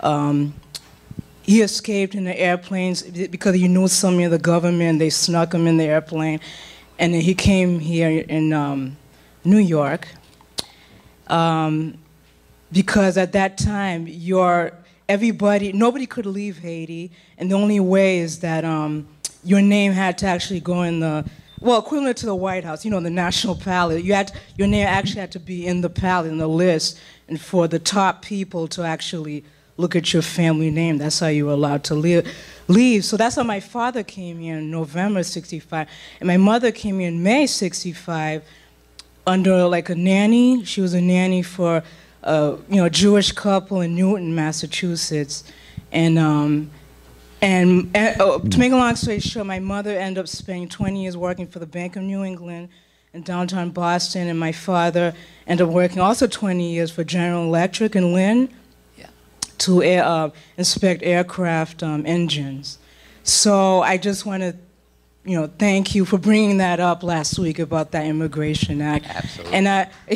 He escaped in the airplanes because he knew somebody in the government. They snuck him in the airplane. And then he came here in New York. Because at that time, nobody could leave Haiti. And the only way is that your name had to actually go in the, well, equivalent to the White House, you know, the National Palace. Your name actually had to be in the palace, in the list, and for the top people to actually look at your family name. That's how you were allowed to leave. So that's how my father came here in November '65, and my mother came here in May '65 under like a nanny. She was a nanny for a Jewish couple in Newton, Massachusetts, and to make a long story short, my mother ended up spending 20 years working for the Bank of New England in downtown Boston, and my father ended up working also 20 years for General Electric in Lynn. Yeah. to inspect aircraft engines. So I just want to, thank you for bringing that up last week about that Immigration Act. Absolutely. And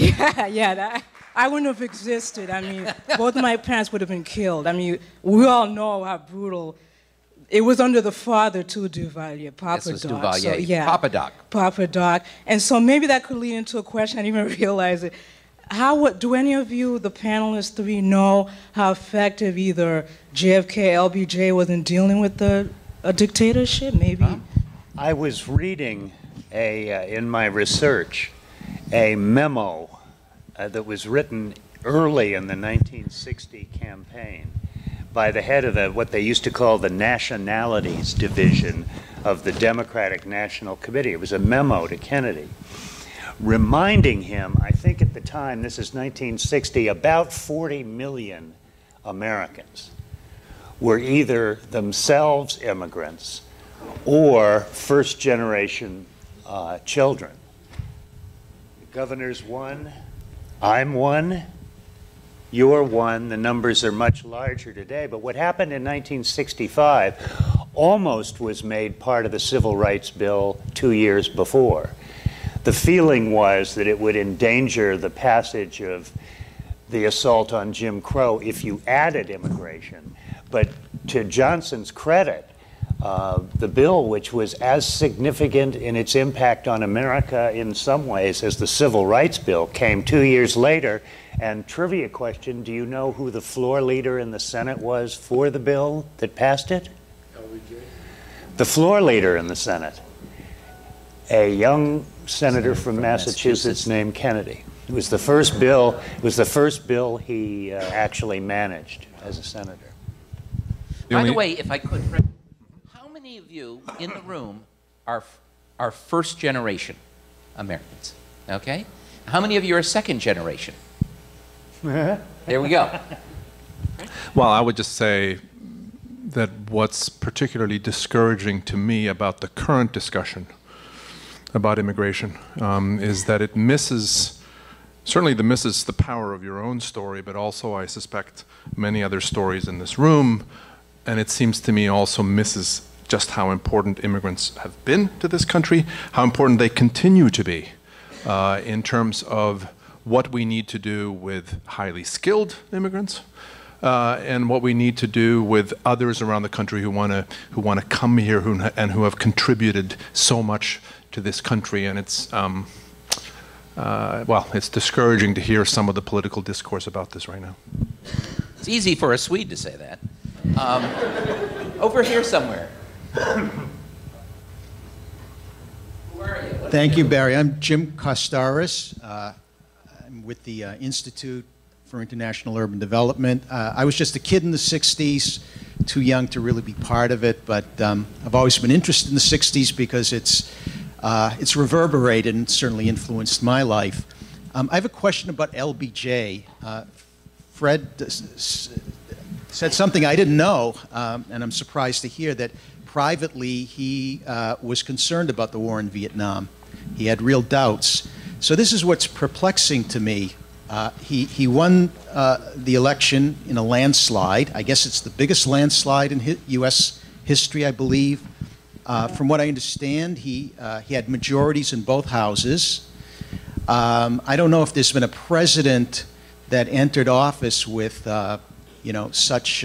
I wouldn't have existed. I mean, both of my parents would have been killed. I mean, we all know how brutal. It was under the father too, Duvalier, Papa This was Doc. Duvalier, So, yeah, Papa Doc. Papa Doc. And so maybe that could lead into a question. I didn't even realize it. Do any of you, the panelists three, know how effective either JFK, LBJ was in dealing with a dictatorship? Maybe. I was reading in my research a memo that was written early in the 1960 campaign by the head of what they used to call the Nationalities Division of the Democratic National Committee. It was a memo to Kennedy, reminding him, I think at the time, this is 1960, about 40 million Americans were either themselves immigrants or first-generation children. The governor's one, I'm one, you're one. The numbers are much larger today. But what happened in 1965 almost was made part of the Civil Rights Bill 2 years before. The feeling was that it would endanger the passage of the assault on Jim Crow if you added immigration. But to Johnson's credit, the bill, which was as significant in its impact on America in some ways as the Civil Rights Bill, came 2 years later. And trivia question, do you know who the floor leader in the Senate was for the bill that passed it? LBJ. The floor leader in the Senate, a young senator from Massachusetts named Kennedy. It was the first bill. It was the first bill he actually managed as a senator. By the way, if I could, Fred, how many of you in the room are first generation Americans? Okay? How many of you are second generation? There we go. Well, I would just say that what's particularly discouraging to me about the current discussion about immigration is that it certainly misses the power of your own story, but also, I suspect, many other stories in this room. And it seems to me also misses just how important immigrants have been to this country, how important they continue to be in terms of what we need to do with highly skilled immigrants, and what we need to do with others around the country who want to come here and who have contributed so much to this country. And it's it's discouraging to hear some of the political discourse about this right now. It's easy for a Swede to say that. Over here somewhere. Who are you? Thank you, Barry. I'm Jim Kostaris. I'm with the Institute for International Urban Development. I was just a kid in the 60s, too young to really be part of it, but I've always been interested in the 60s because it's reverberated and certainly influenced my life. I have a question about LBJ. Fred said something I didn't know, and I'm surprised to hear that privately he was concerned about the war in Vietnam. He had real doubts. So this is what's perplexing to me. He won the election in a landslide. I guess it's the biggest landslide in U.S. history, I believe. From what I understand, he had majorities in both houses. I don't know if there's been a president that entered office with, such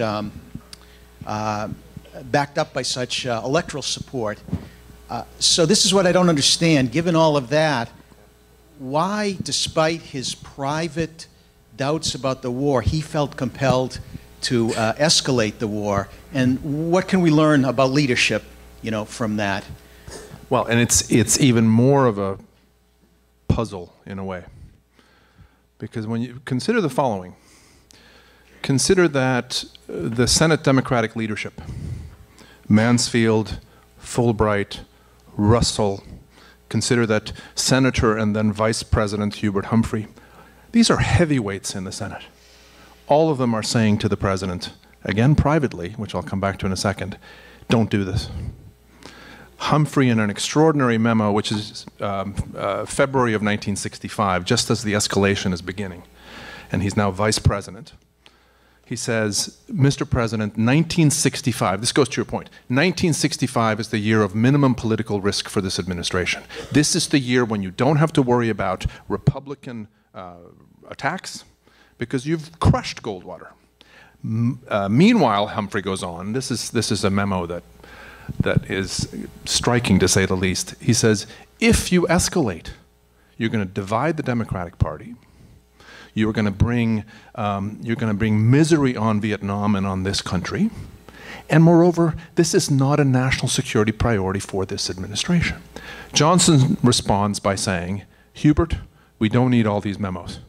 backed up by such electoral support. So this is what I don't understand. Given all of that, why, despite his private doubts about the war, he felt compelled to escalate the war? And what can we learn about leadership, from that? Well, and it's even more of a puzzle in a way. Because when you consider the following, consider that the Senate Democratic leadership, Mansfield, Fulbright, Russell, consider that Senator and then Vice President Hubert Humphrey, these are heavyweights in the Senate. All of them are saying to the President, again privately, which I'll come back to in a second, don't do this. Humphrey, in an extraordinary memo, which is February of 1965, just as the escalation is beginning, and he's now Vice President, He says, Mr. President, 1965, this goes to your point, 1965 is the year of minimum political risk for this administration. This is the year when you don't have to worry about Republican attacks because you've crushed Goldwater. Meanwhile, Humphrey goes on, this is a memo that is striking to say the least. He says, if you escalate, you're going to divide the Democratic Party. You're going to bring misery on Vietnam and on this country. And moreover, this is not a national security priority for this administration. Johnson responds by saying, Hubert, we don't need all these memos.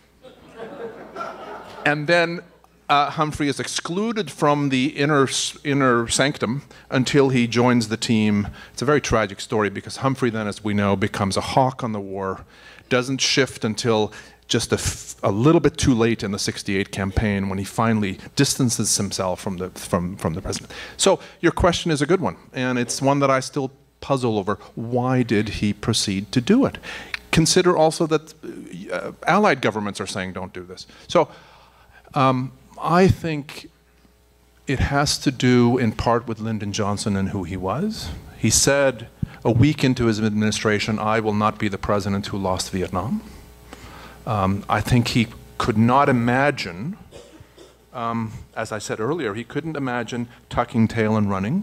And then Humphrey is excluded from the inner sanctum until he joins the team. It's a very tragic story because Humphrey then, as we know, becomes a hawk on the war, doesn't shift until just a little bit too late in the '68 campaign when he finally distances himself from the president. So your question is a good one, and it's one that I still puzzle over. Why did he proceed to do it? Consider also that allied governments are saying don't do this. So I think it has to do in part with Lyndon Johnson and who he was. He said a week into his administration, I will not be the president who lost Vietnam. I think he could not imagine, as I said earlier, he couldn't imagine tucking tail and running.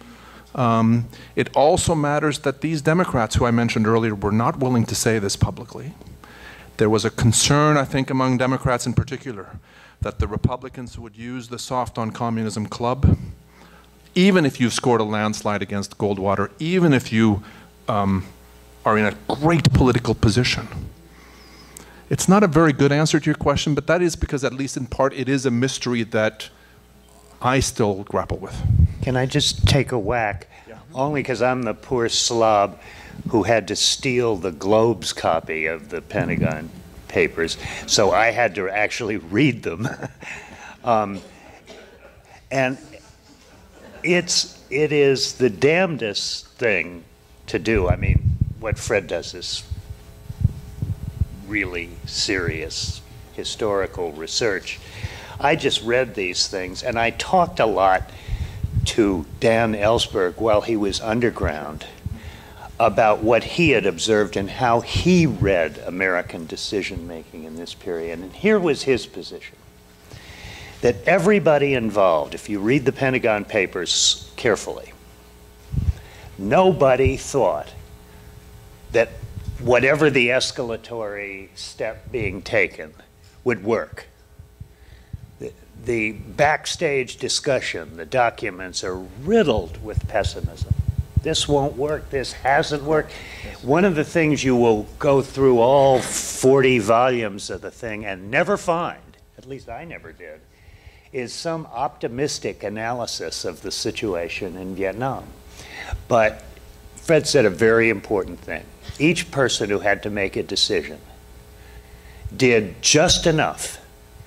It also matters that these Democrats, who I mentioned earlier, were not willing to say this publicly. There was a concern, I think, among Democrats in particular, that the Republicans would use the soft on communism club, even if you've scored a landslide against Goldwater, even if you are in a great political position. It's not a very good answer to your question, but that is because, at least in part, it is a mystery that I still grapple with. Can I just take a whack? Yeah. Only because I'm the poor slob who had to steal the Globe's copy of the Pentagon Papers, so I had to actually read them. And it is the damnedest thing to do. I mean, what Fred does is really serious historical research. I just read these things, and I talked a lot to Dan Ellsberg while he was underground about what he had observed and how he read American decision-making in this period. And here was his position, that everybody involved, if you read the Pentagon Papers carefully, nobody thought that whatever the escalatory step being taken would work. The backstage discussion, the documents are riddled with pessimism. This won't work, this hasn't worked. One of the things you will go through all 40 volumes of the thing and never find, at least I never did, is some optimistic analysis of the situation in Vietnam. But Fred said a very important thing. Each person who had to make a decision did just enough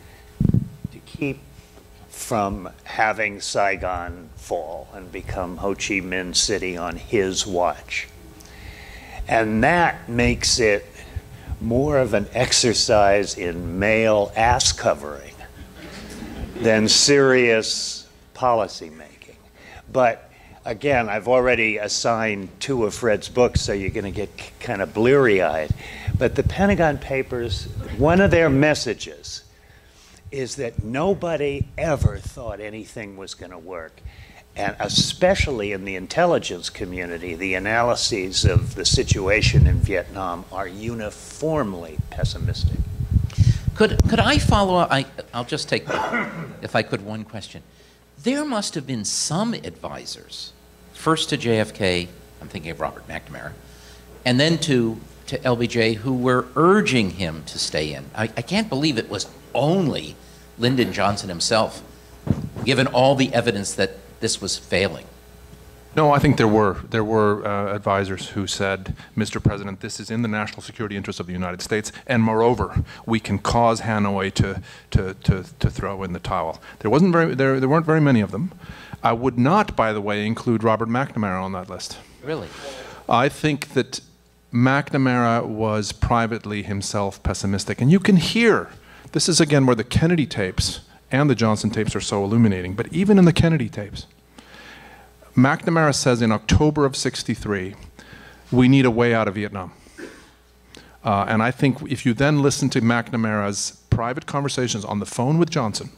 to keep from having Saigon fall and become Ho Chi Minh City on his watch. And that makes it more of an exercise in male ass covering than serious policy making. But again, I've already assigned 2 of Fred's books, so you're going to get kind of bleary-eyed. But the Pentagon Papers, one of their messages is that nobody ever thought anything was going to work. And especially in the intelligence community, the analyses of the situation in Vietnam are uniformly pessimistic. Could I follow up? I'll just take, if I could, one question. There must have been some advisors, first to JFK, I'm thinking of Robert McNamara, and then to LBJ, who were urging him to stay in. I can't believe it was only Lyndon Johnson himself, given all the evidence that this was failing. No, I think there were advisors who said, Mr. President, this is in the national security interest of the United States, and moreover, we can cause Hanoi to throw in the towel. There weren't very many of them. I would not, by the way, include Robert McNamara on that list. Really? I think that McNamara was privately himself pessimistic, and you can hear, this is again where the Kennedy tapes and the Johnson tapes are so illuminating, but even in the Kennedy tapes, McNamara says in October of '63, we need a way out of Vietnam. And I think if you then listen to McNamara's private conversations on the phone with Johnson,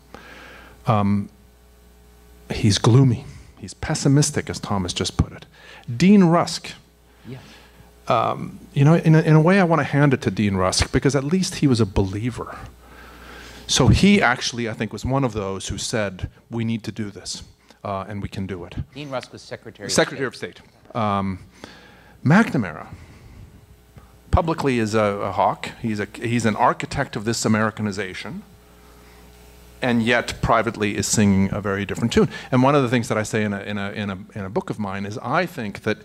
he's gloomy. He's pessimistic, as Thomas just put it. Dean Rusk, you know, in a way I want to hand it to Dean Rusk, because at least he was a believer. So he actually, I think, was one of those who said, we need to do this, and we can do it. Dean Rusk was Secretary of State. McNamara publicly is a hawk. He's an architect of this Americanization, and yet privately is singing a very different tune. And one of the things that I say in a book of mine is I think that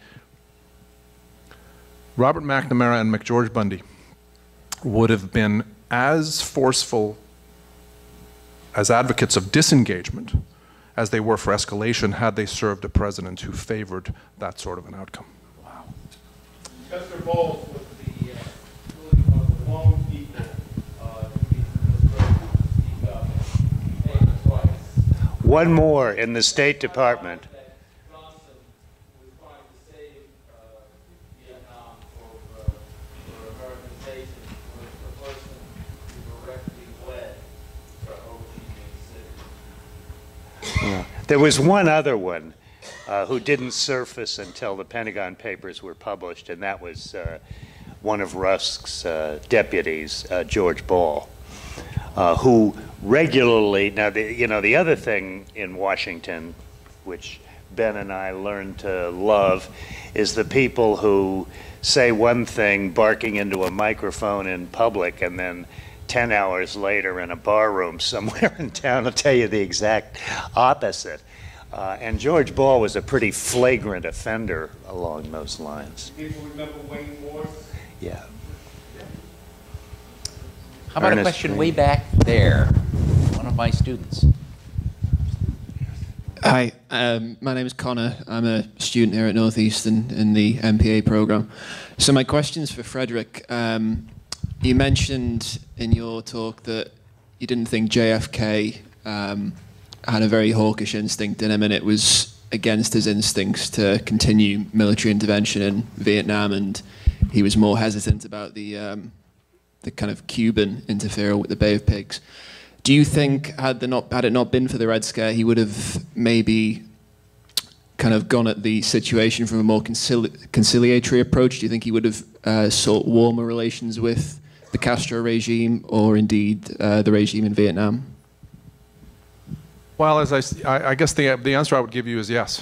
Robert McNamara and McGeorge Bundy would have been as forceful as advocates of disengagement as they were for escalation had they served a president who favored that sort of an outcome. Wow. Chester Bowles was the really one of the lone people to speak up and pay the price. One more in the State Department. That Johnson was trying to save Vietnam for Americanization was the person who directly led to Ho Chi Minh City. Yeah. There was one other one who didn't surface until the Pentagon Papers were published, and that was one of Rusk's deputies, George Ball, who regularly, now the other thing in Washington, which Ben and I learned to love, is the people who say one thing barking into a microphone in public, and then 10 hours later in a bar room somewhere in town will tell you the exact opposite. And George Ball was a pretty flagrant offender along those lines. People remember Wayne Morse? Yeah. How about a Ernest question Green. way back there? One of my students. Hi, my name is Connor. I'm a student here at Northeastern in the MPA program. So my question's for Frederick. You mentioned in your talk that you didn't think JFK had a very hawkish instinct in him, and it was against his instincts to continue military intervention in Vietnam, and he was more hesitant about the kind of Cuban interference with the Bay of Pigs. Do you think, had it not been for the Red Scare, he would have maybe kind of gone at the situation from a more conciliatory approach? Do you think he would have sought warmer relations with the Castro regime, or indeed the regime in Vietnam? Well, I guess the answer I would give you is yes.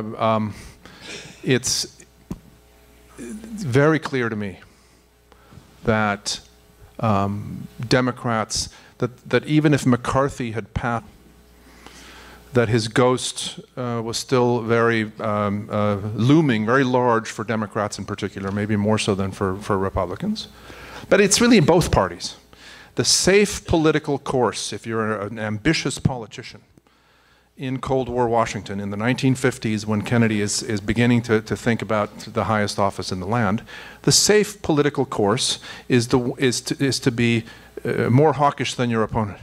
It's very clear to me that Democrats, that even if McCarthy had passed, that his ghost was still very looming, very large for Democrats in particular, maybe more so than for Republicans. But it's really in both parties. The safe political course, if you're an ambitious politician in Cold War Washington in the 1950s, when Kennedy is beginning to think about the highest office in the land, the safe political course is to be more hawkish than your opponent.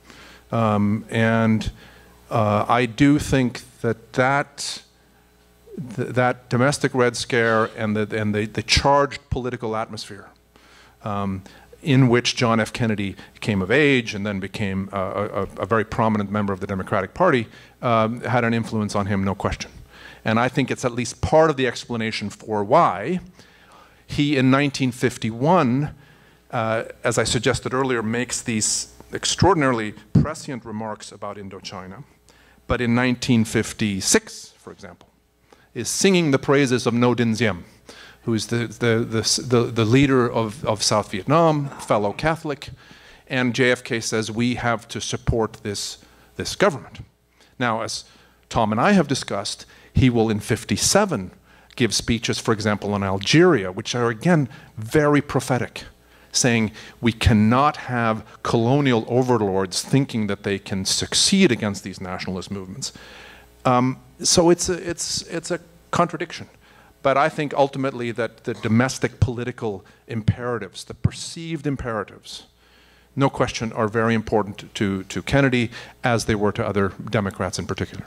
I do think that domestic Red Scare and the charged political atmosphere in which John F. Kennedy came of age and then became a very prominent member of the Democratic Party had an influence on him, no question. And I think it's at least part of the explanation for why he, in 1951, as I suggested earlier, makes these extraordinarily prescient remarks about Indochina, but in 1956, for example, is singing the praises of Ngo Dinh Diem, who is the leader of South Vietnam, fellow Catholic, and JFK says we have to support this government. Now, as Tom and I have discussed, he will in '57 give speeches, for example, on Algeria, which are again very prophetic, saying we cannot have colonial overlords thinking that they can succeed against these nationalist movements. So it's a contradiction. But I think ultimately that the domestic political imperatives, the perceived imperatives no question, are very important to Kennedy, as they were to other Democrats in particular.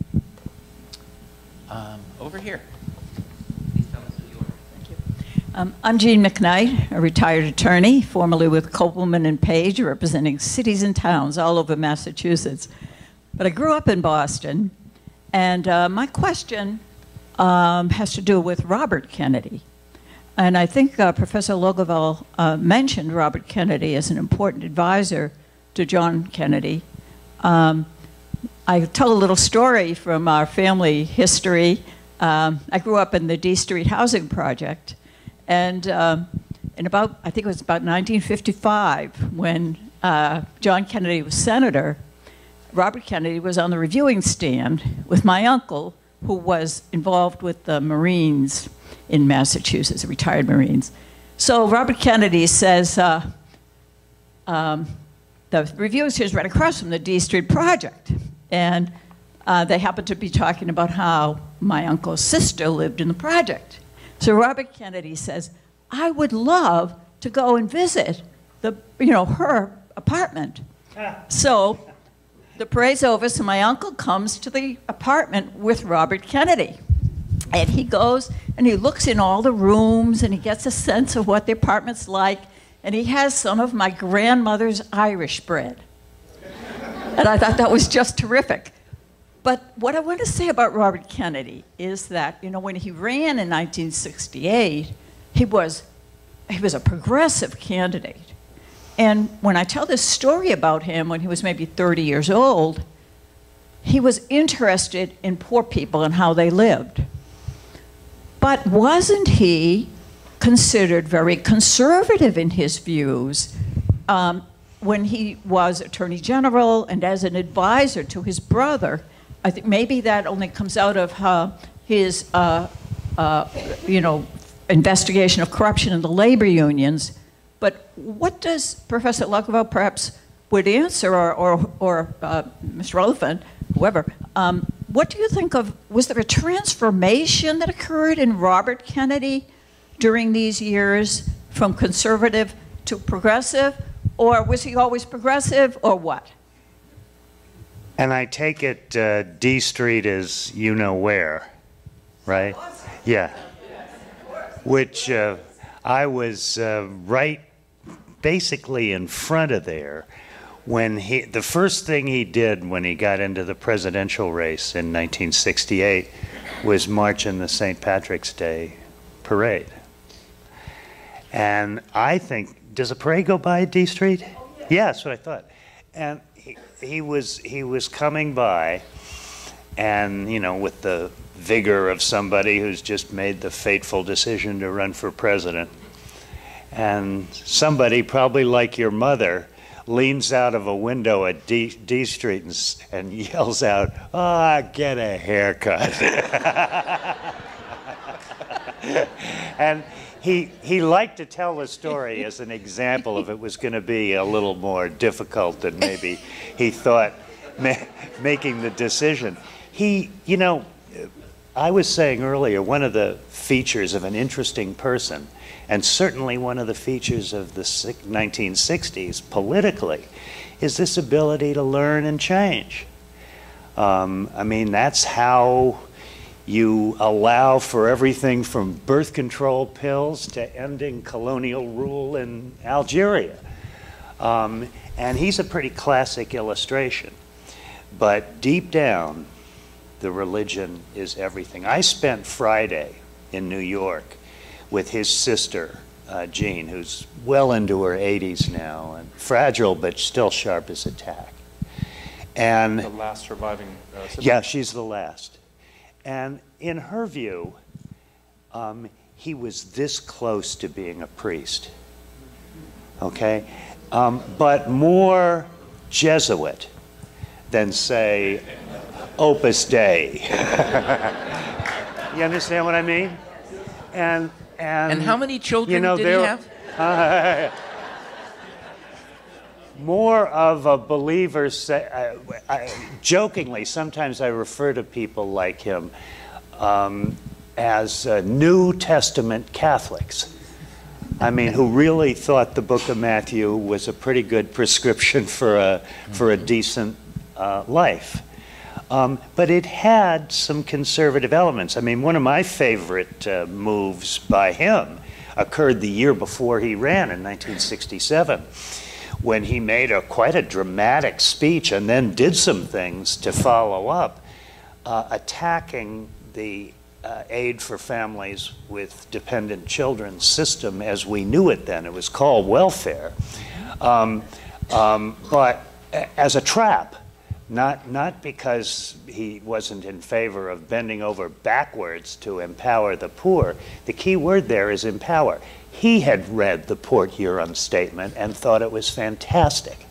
Over here. Please tell us who you are. Thank you. I'm Jean McKnight, a retired attorney, formerly with Kopelman and Page, representing cities and towns all over Massachusetts. But I grew up in Boston, and my question has to do with Robert Kennedy. And I think Professor Logevall mentioned Robert Kennedy as an important advisor to John Kennedy. I tell a little story from our family history. I grew up in the D Street Housing Project, and in about, I think it was about 1955, when John Kennedy was senator, Robert Kennedy was on the reviewing stand with my uncle, who was involved with the Marines in Massachusetts, retired Marines. So Robert Kennedy says, the reviewing stand is right across from the D Street Project. And they happened to be talking about how my uncle's sister lived in the project. So Robert Kennedy says, I would love to go and visit her apartment. So the parade's over, so my uncle comes to the apartment with Robert Kennedy. And he goes and he looks in all the rooms and he gets a sense of what the apartment's like. And he has some of my grandmother's Irish bread. And I thought that was just terrific. But what I want to say about Robert Kennedy is that, when he ran in 1968, he was a progressive candidate. And when I tell this story about him when he was maybe 30 years old, he was interested in poor people and how they lived. But wasn't he considered very conservative in his views when he was Attorney General and as an advisor to his brother? I think maybe that only comes out of his, investigation of corruption in the labor unions. But what does Professor Logevall perhaps would answer, or Mr. Oliphant, whoever, what do you think of, was there a transformation that occurred in Robert Kennedy during these years from conservative to progressive, or was he always progressive, or what? And I take it D Street is you-know-where, right? Yeah. Which I was right basically in front of there when the first thing he did when he got into the presidential race in 1968 was march in the St. Patrick's Day parade. And I think, does a parade go by D Street? Yeah, that's what I thought. And he was coming by, and with the vigor of somebody who's just made the fateful decision to run for president. And somebody, probably like your mother, leans out of a window at D Street and yells out, get a haircut. And he liked to tell the story as an example if it was going to be a little more difficult than maybe he thought making the decision. I was saying earlier, one of the features of an interesting person, and certainly one of the features of the 1960s politically, is this ability to learn and change. That's how you allow for everything from birth control pills to ending colonial rule in Algeria. And he's a pretty classic illustration. But deep down, the religion is everything. I spent Friday in New York with his sister, Jean, who's well into her 80s now, and fragile but still sharp as a tack. And the last surviving sister? Yeah, she's the last. And in her view, he was this close to being a priest, okay? But more Jesuit than, say, Opus Dei. You understand what I mean? And how many children did he have? More of a believer, jokingly, sometimes I refer to people like him as New Testament Catholics. I mean, who really thought the Book of Matthew was a pretty good prescription for a decent life. But it had some conservative elements. I mean, one of my favorite moves by him occurred the year before he ran in 1967, when he made quite a dramatic speech and then did some things to follow up, attacking the aid for families with dependent children system as we knew it then. It was called welfare, but as a trap. Not because he wasn't in favor of bending over backwards to empower the poor. The key word there is empower. He had read the Port Huron Statement and thought it was fantastic.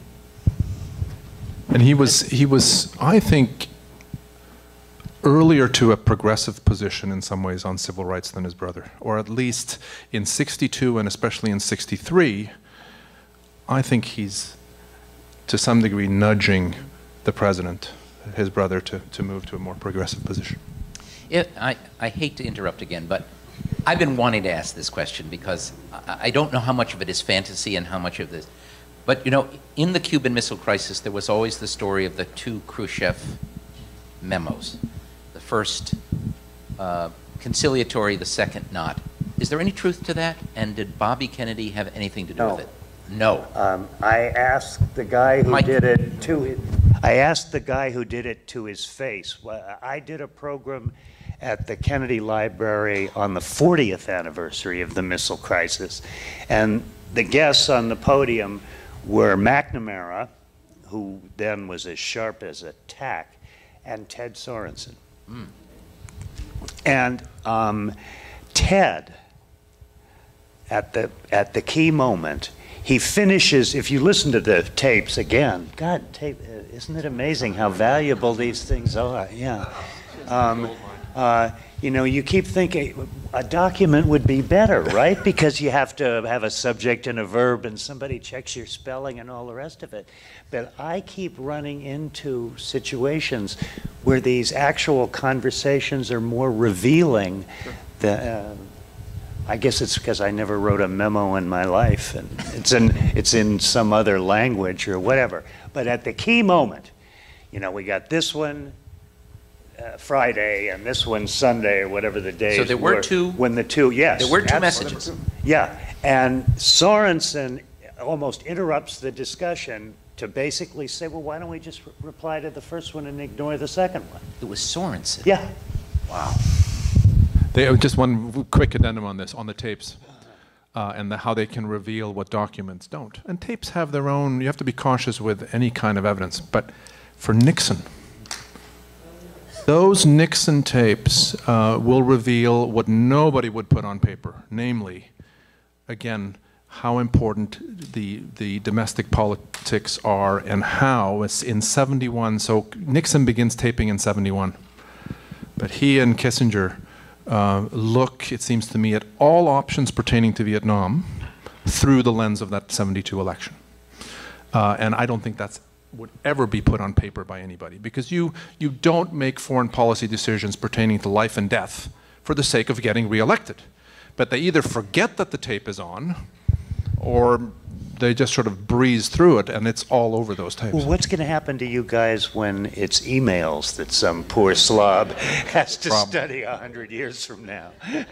And he was, I think, earlier to a progressive position in some ways on civil rights than his brother, or at least in 62 and especially in 63, I think he's to some degree nudging the president, his brother, to move to a more progressive position. I hate to interrupt again, but I've been wanting to ask this question because I don't know how much of it is fantasy and how much of this. But, you know, in the Cuban Missile Crisis, there was always the story of the two Khrushchev memos. The first conciliatory, the second not. Is there any truth to that? And did Bobby Kennedy have anything to do with it? No. I asked the guy who did it to I asked the guy who did it to his face. I did a program at the Kennedy Library on the 40th anniversary of the missile crisis, and the guests on the podium were McNamara, who then was as sharp as a tack, and Ted Sorensen. Mm. And Ted, at the key moment, he finishes, if you listen to the tapes again, God, isn't it amazing how valuable these things are? Yeah. You know, you keep thinking a document would be better, right? Because you have to have a subject and a verb and somebody checks your spelling and all the rest of it. But I keep running into situations where these actual conversations are more revealing than, I guess it's because I never wrote a memo in my life, and it's in some other language or whatever. But at the key moment, you know, we got this one Friday and this one Sunday or whatever the days. So there were two. When the two, yes. There were two messages. Yeah, and Sorensen almost interrupts the discussion to basically say, well, why don't we just reply to the first one and ignore the second one? It was Sorensen. Yeah. Wow. Just one quick addendum on this, on the tapes, and how they can reveal what documents don't. And tapes have their own, you have to be cautious with any kind of evidence. But for Nixon, those Nixon tapes will reveal what nobody would put on paper, namely, again, how important the domestic politics are and how it's in 71. So Nixon begins taping in 71. But he and Kissinger look, it seems to me, at all options pertaining to Vietnam through the lens of that 72 election. And I don't think that's would ever be put on paper by anybody, because you don't make foreign policy decisions pertaining to life and death for the sake of getting reelected. But they either forget that the tape is on, or they just sort of breeze through it, and it's all over those tapes. Well, what's going to happen to you guys when it's emails that some poor slob has to study 100 years from now?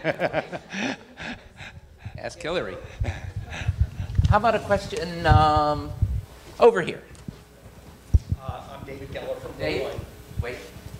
Ask Hillary. How about a question over here? I'm David Geller from Brookline. Wait.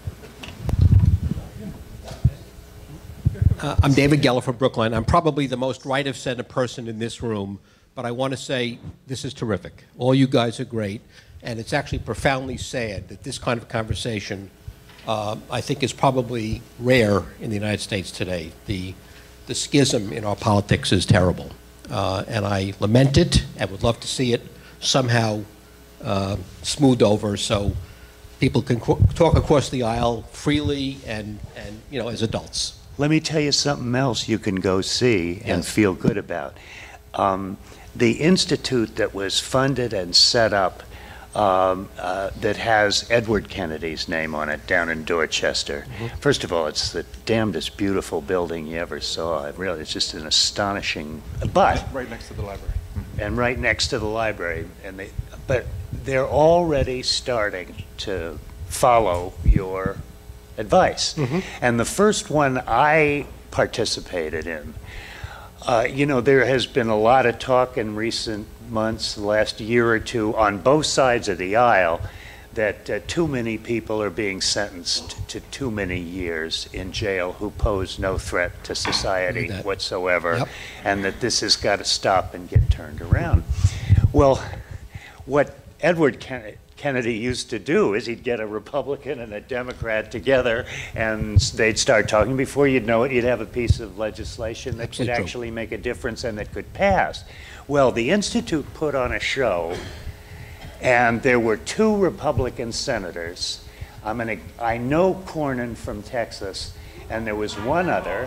I'm David Geller from Brookline. I'm probably the most right of center person in this room, but I want to say this is terrific. All you guys are great, and it's actually profoundly sad that this kind of conversation, I think, is probably rare in the United States today. The schism in our politics is terrible, and I lament it and would love to see it somehow smoothed over so people can talk across the aisle freely and you know, as adults. Let me tell you something else you can go see and feel good about. The institute that was funded and set up that has Edward Kennedy's name on it down in Dorchester. First of all, it's the damnedest beautiful building you ever saw. It's just an astonishing, but right next to the library. And right next to the library, but they're already starting to follow your advice. And the first one I participated in, there has been a lot of talk in recent months, the last year or two, on both sides of the aisle, that too many people are being sentenced to too many years in jail who pose no threat to society whatsoever, and that this has got to stop and get turned around. Well, what Edward Kennedy used to do is he'd get a Republican and a Democrat together, and they'd start talking. Before you'd know it, you'd have a piece of legislation that could actually make a difference and that could pass. Well, the Institute put on a show, and there were 2 Republican senators. I know Cornyn from Texas, and there was one other.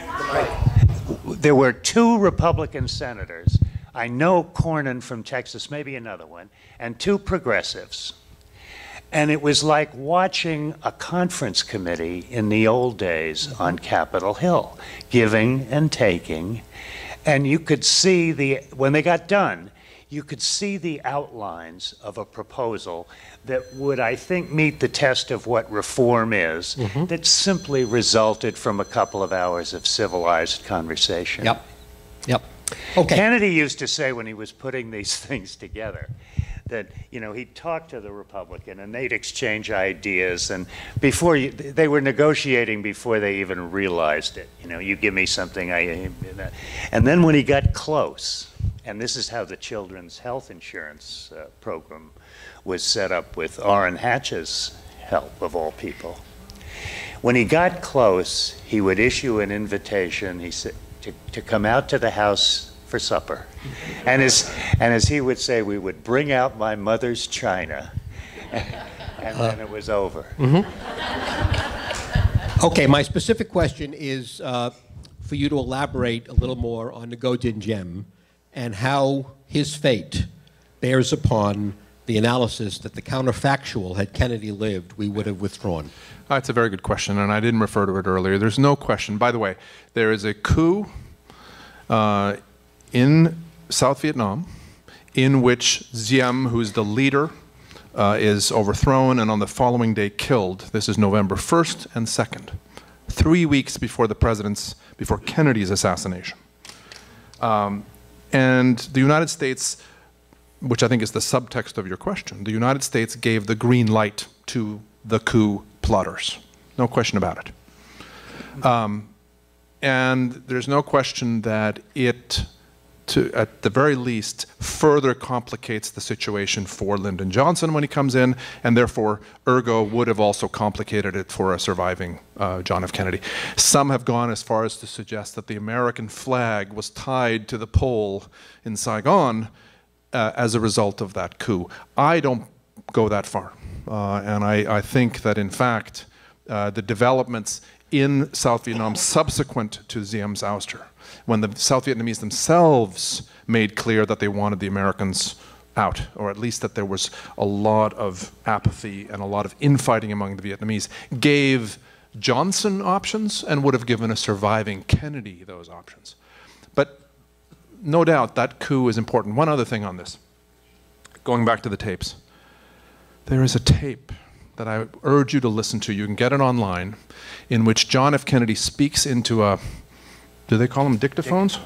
There were 2 Republican senators. I know Cornyn from Texas, maybe another one, and 2 progressives. And it was like watching a conference committee in the old days on Capitol Hill, giving and taking. And you could see when they got done, you could see the outlines of a proposal that would, I think, meet the test of what reform is, that simply resulted from a couple of hours of civilized conversation. Okay. Kennedy used to say when he was putting these things together that, he'd talk to the Republican and they'd exchange ideas, and they were negotiating before they even realized it. You give me something, and then when he got close, and this is how the Children's Health Insurance program was set up with Orrin Hatch's help, of all people. When he got close, he would issue an invitation, he said, to come out to the house for supper. And as he would say, we would bring out my mother's china, and then it was over. Okay, my specific question is for you to elaborate a little more on Ngo Dinh Diem and how his fate bears upon the analysis that the counterfactual, had Kennedy lived, we would have withdrawn. It's a very good question, and I didn't refer to it earlier. There's no question. By the way, there is a coup in South Vietnam in which Diem, who's the leader, is overthrown and on the following day killed. This is November 1st and 2nd, 3 weeks before before Kennedy's assassination. And the United States, which I think is the subtext of your question, the United States gave the green light to the coup plotters. No question about it. And there's no question that it, at the very least, further complicates the situation for Lyndon Johnson when he comes in, and therefore, ergo, would have also complicated it for a surviving John F. Kennedy. Some have gone as far as to suggest that the American flag was tied to the pole in Saigon as a result of that coup. I don't go that far. And I think that, in fact, the developments in South Vietnam subsequent to Diem's ouster, when the South Vietnamese themselves made clear that they wanted the Americans out, or at least that there was a lot of apathy and a lot of infighting among the Vietnamese, gave Johnson options and would have given a surviving Kennedy those options. But no doubt that coup is important. One other thing on this, going back to the tapes. There is a tape that I urge you to listen to. You can get it online, in which John F. Kennedy speaks into a, do they call them dictaphones?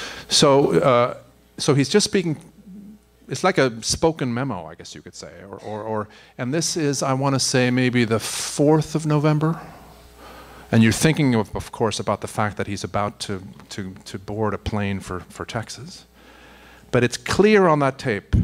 So he's just speaking, it's like a spoken memo, I guess you could say. And this is, I want to say, maybe the 4th of November. And you're thinking, of course, about the fact that he's about to board a plane for Texas. But it's clear on that tape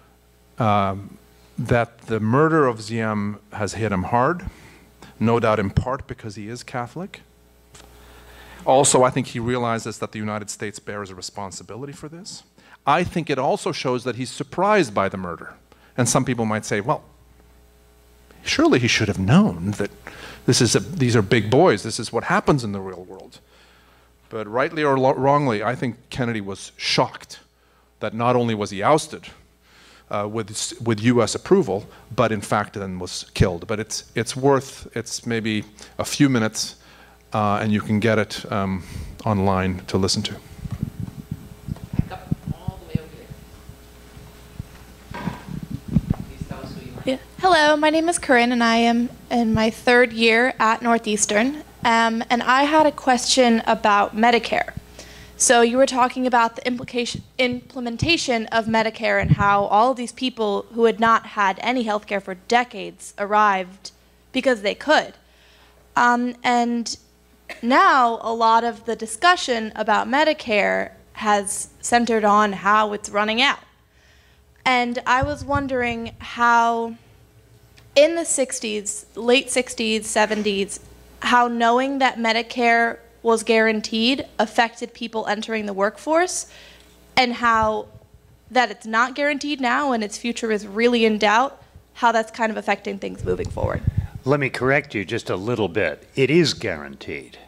that the murder of Diem has hit him hard, no doubt in part because he is Catholic. Also, I think he realizes that the United States bears a responsibility for this. I think it also shows that he's surprised by the murder. And some people might say, well, surely he should have known that these are big boys, this is what happens in the real world. But rightly or wrongly, I think Kennedy was shocked that not only was he ousted, with U.S. approval, but in fact then was killed. But it's maybe a few minutes, and you can get it online to listen to. Yeah. Hello, my name is Corinne, and I am in my 3rd year at Northeastern. And I had a question about Medicare. So you were talking about the implementation of Medicare and how all of these people who had not had any health care for decades arrived because they could. And now a lot of the discussion about Medicare has centered on how it's running out. And I was wondering how, in the 60s, late 60s, 70s, how knowing that Medicare was guaranteed affected people entering the workforce, and how that it's not guaranteed now and its future is really in doubt, how that's kind of affecting things moving forward. Let me correct you just a little bit. It is guaranteed.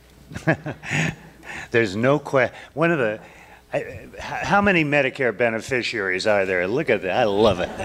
There's no question. One of the how many Medicare beneficiaries are there? Look at that. I love it.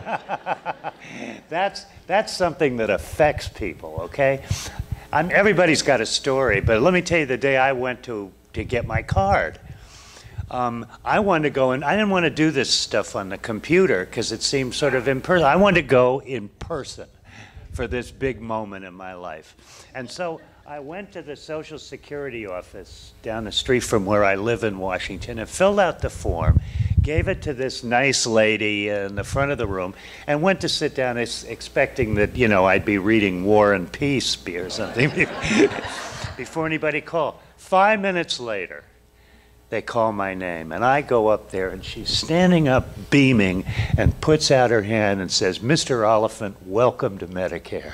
That's something that affects people, okay? Everybody's got a story, but let me tell you the day I went to get my card. I wanted to go, and I didn't want to do this stuff on the computer because it seemed sort of impersonal. I wanted to go in person for this big moment in my life. And so I went to the Social Security office down the street from where I live in Washington and filled out the form, gave it to this nice lady in the front of the room, and went to sit down expecting that, you know, I'd be reading War and Peace or something before anybody called. 5 minutes later, they call my name, and I go up there, and she's standing up beaming and puts out her hand and says, "Mr. Oliphant, welcome to Medicare."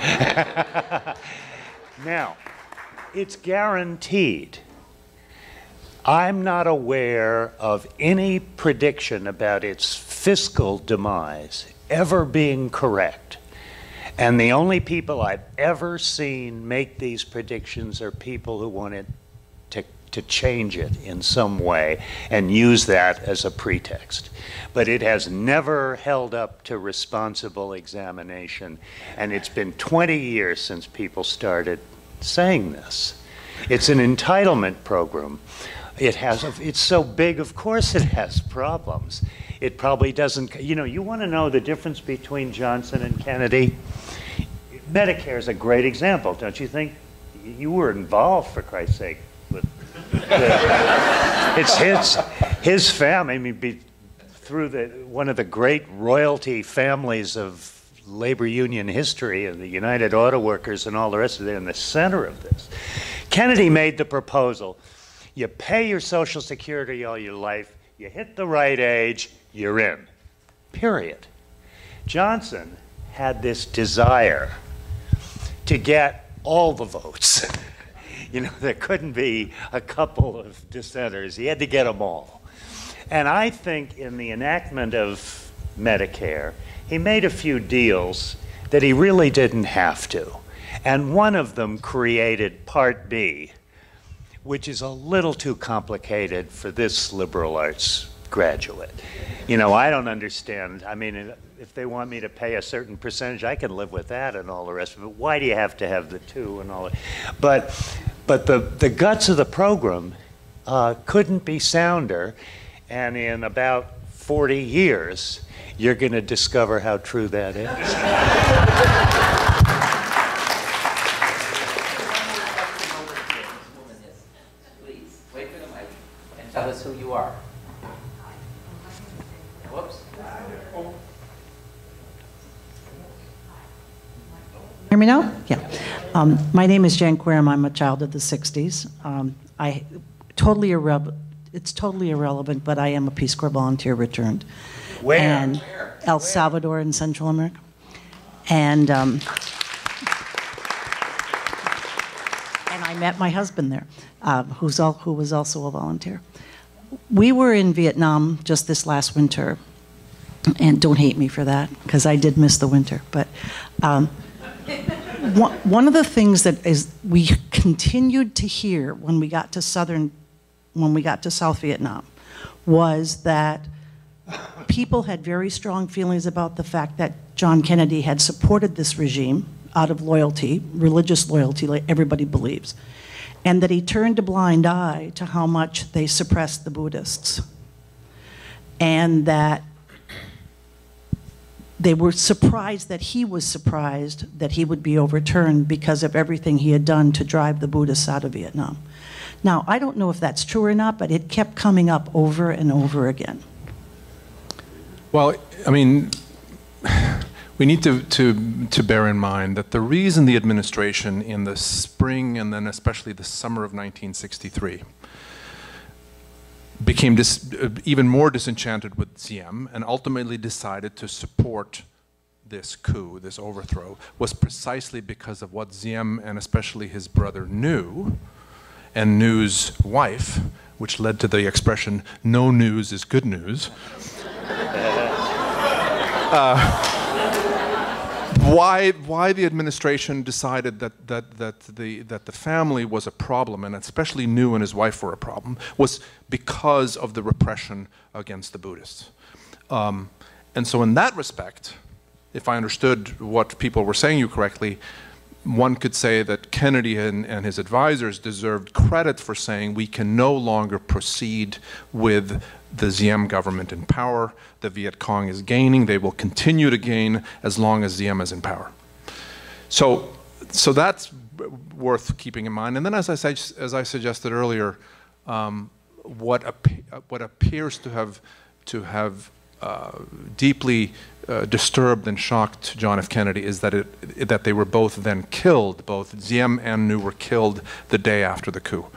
Now, it's guaranteed. I'm not aware of any prediction about its fiscal demise ever being correct. And the only people I've ever seen make these predictions are people who wanted to change it in some way and use that as a pretext. But it has never held up to responsible examination, and it's been 20 years since people started saying this. It's an entitlement program. It's so big, of course it has problems. It probably doesn't, you know, you want to know the difference between Johnson and Kennedy? Medicare is a great example, don't you think? You were involved, for Christ's sake, with it's his family. I mean, through one of the great royalty families of labor union history and the United Auto Workers and all the rest of it, they're in the center of this. Kennedy made the proposal. You pay your Social Security all your life, you hit the right age, you're in. Period. Johnson had this desire to get all the votes. You know, there couldn't be a couple of dissenters. He had to get them all. And I think in the enactment of Medicare, he made a few deals that he really didn't have to. And one of them created Part B, which is a little too complicated for this liberal arts graduate. You know, I don't understand. I mean, if they want me to pay a certain percentage, I can live with that and all the rest of it. Why do you have to have the two and all that? But the guts of the program couldn't be sounder, and in about 40 years, you're going to discover how true that is. Please, wait for the mic and tell us who you are. Whoops. Hear me now? Yeah. My name is Jan Querim. I'm a child of the 60s. It's totally irrelevant, but I am a Peace Corps volunteer returned. Where? And El Salvador in Central America. And I met my husband there, who was also a volunteer. We were in Vietnam just this last winter, and don't hate me for that, because I did miss the winter. But one of the things that we continued to hear when we got to South Vietnam was that people had very strong feelings about the fact that John Kennedy had supported this regime out of loyalty, religious loyalty, like everybody believes, and that he turned a blind eye to how much they suppressed the Buddhists, and that they were surprised that he was surprised that he would be overturned because of everything he had done to drive the Buddhists out of Vietnam. Now, I don't know if that's true or not, but it kept coming up over and over again. Well, I mean, we need to bear in mind that the reason the administration in the spring and then especially the summer of 1963 became even more disenchanted with Diem and ultimately decided to support this coup, this overthrow, was precisely because of what Diem and especially his brother knew, and New's wife, which led to the expression, no news is good news. Why the administration decided that the family was a problem, and especially New and his wife were a problem, was because of the repression against the Buddhists. And so in that respect, if I understood what people were saying you correctly, one could say that Kennedy and his advisors deserved credit for saying we can no longer proceed with the Diem government in power. The Viet Cong is gaining. They will continue to gain as long as Diem is in power. So that's worth keeping in mind. And then, as I suggested earlier, what appears to have deeply disturbed and shocked John F. Kennedy is that they were both then killed. Both Diem and New were killed the day after the coup.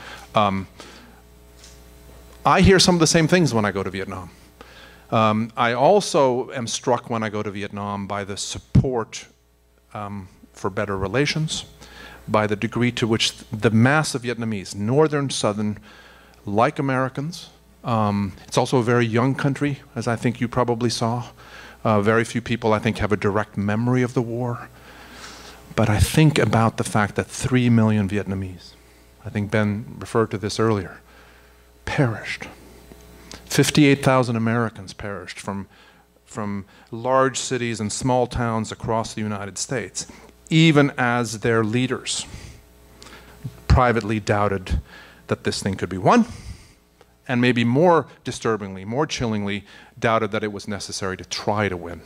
I hear some of the same things when I go to Vietnam. I also am struck when I go to Vietnam by the support for better relations, by the degree to which the mass of Vietnamese, northern, southern, like Americans. It's also a very young country, as I think you probably saw. Very few people, I think, have a direct memory of the war. But I think about the fact that 3 million Vietnamese, I think Ben referred to this earlier, perished. 58,000 Americans perished from large cities and small towns across the United States, even as their leaders privately doubted that this thing could be won, and maybe more disturbingly, more chillingly, doubted that it was necessary to try to win.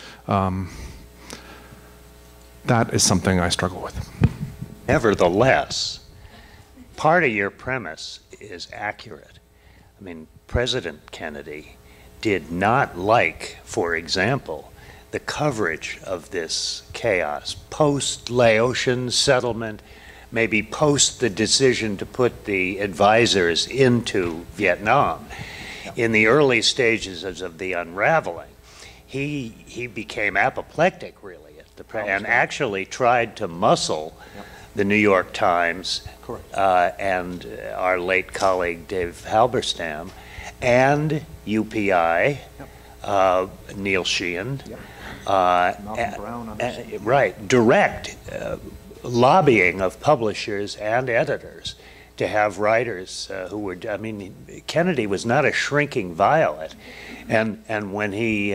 That is something I struggle with. Nevertheless, part of your premise is accurate. I mean, President Kennedy did not like, for example, the coverage of this chaos post-Laotian settlement, maybe post the decision to put the advisors into Vietnam. In the early stages of the unraveling, he became apoplectic, really, and actually tried to muscle the New York Times and our late colleague Dave Halberstam and UPI, Neil Sheehan, direct lobbying of publishers and editors to have writers who were, I mean, Kennedy was not a shrinking violet, and when he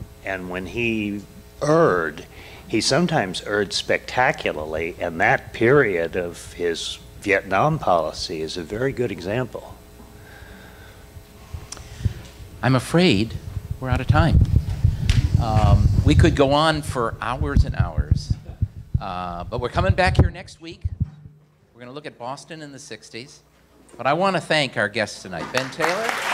erred, he sometimes erred spectacularly, and that period of his Vietnam policy is a very good example. I'm afraid we're out of time. We could go on for hours and hours, but we're coming back here next week. We're going to look at Boston in the 60s. But I want to thank our guests tonight, Ben Taylor.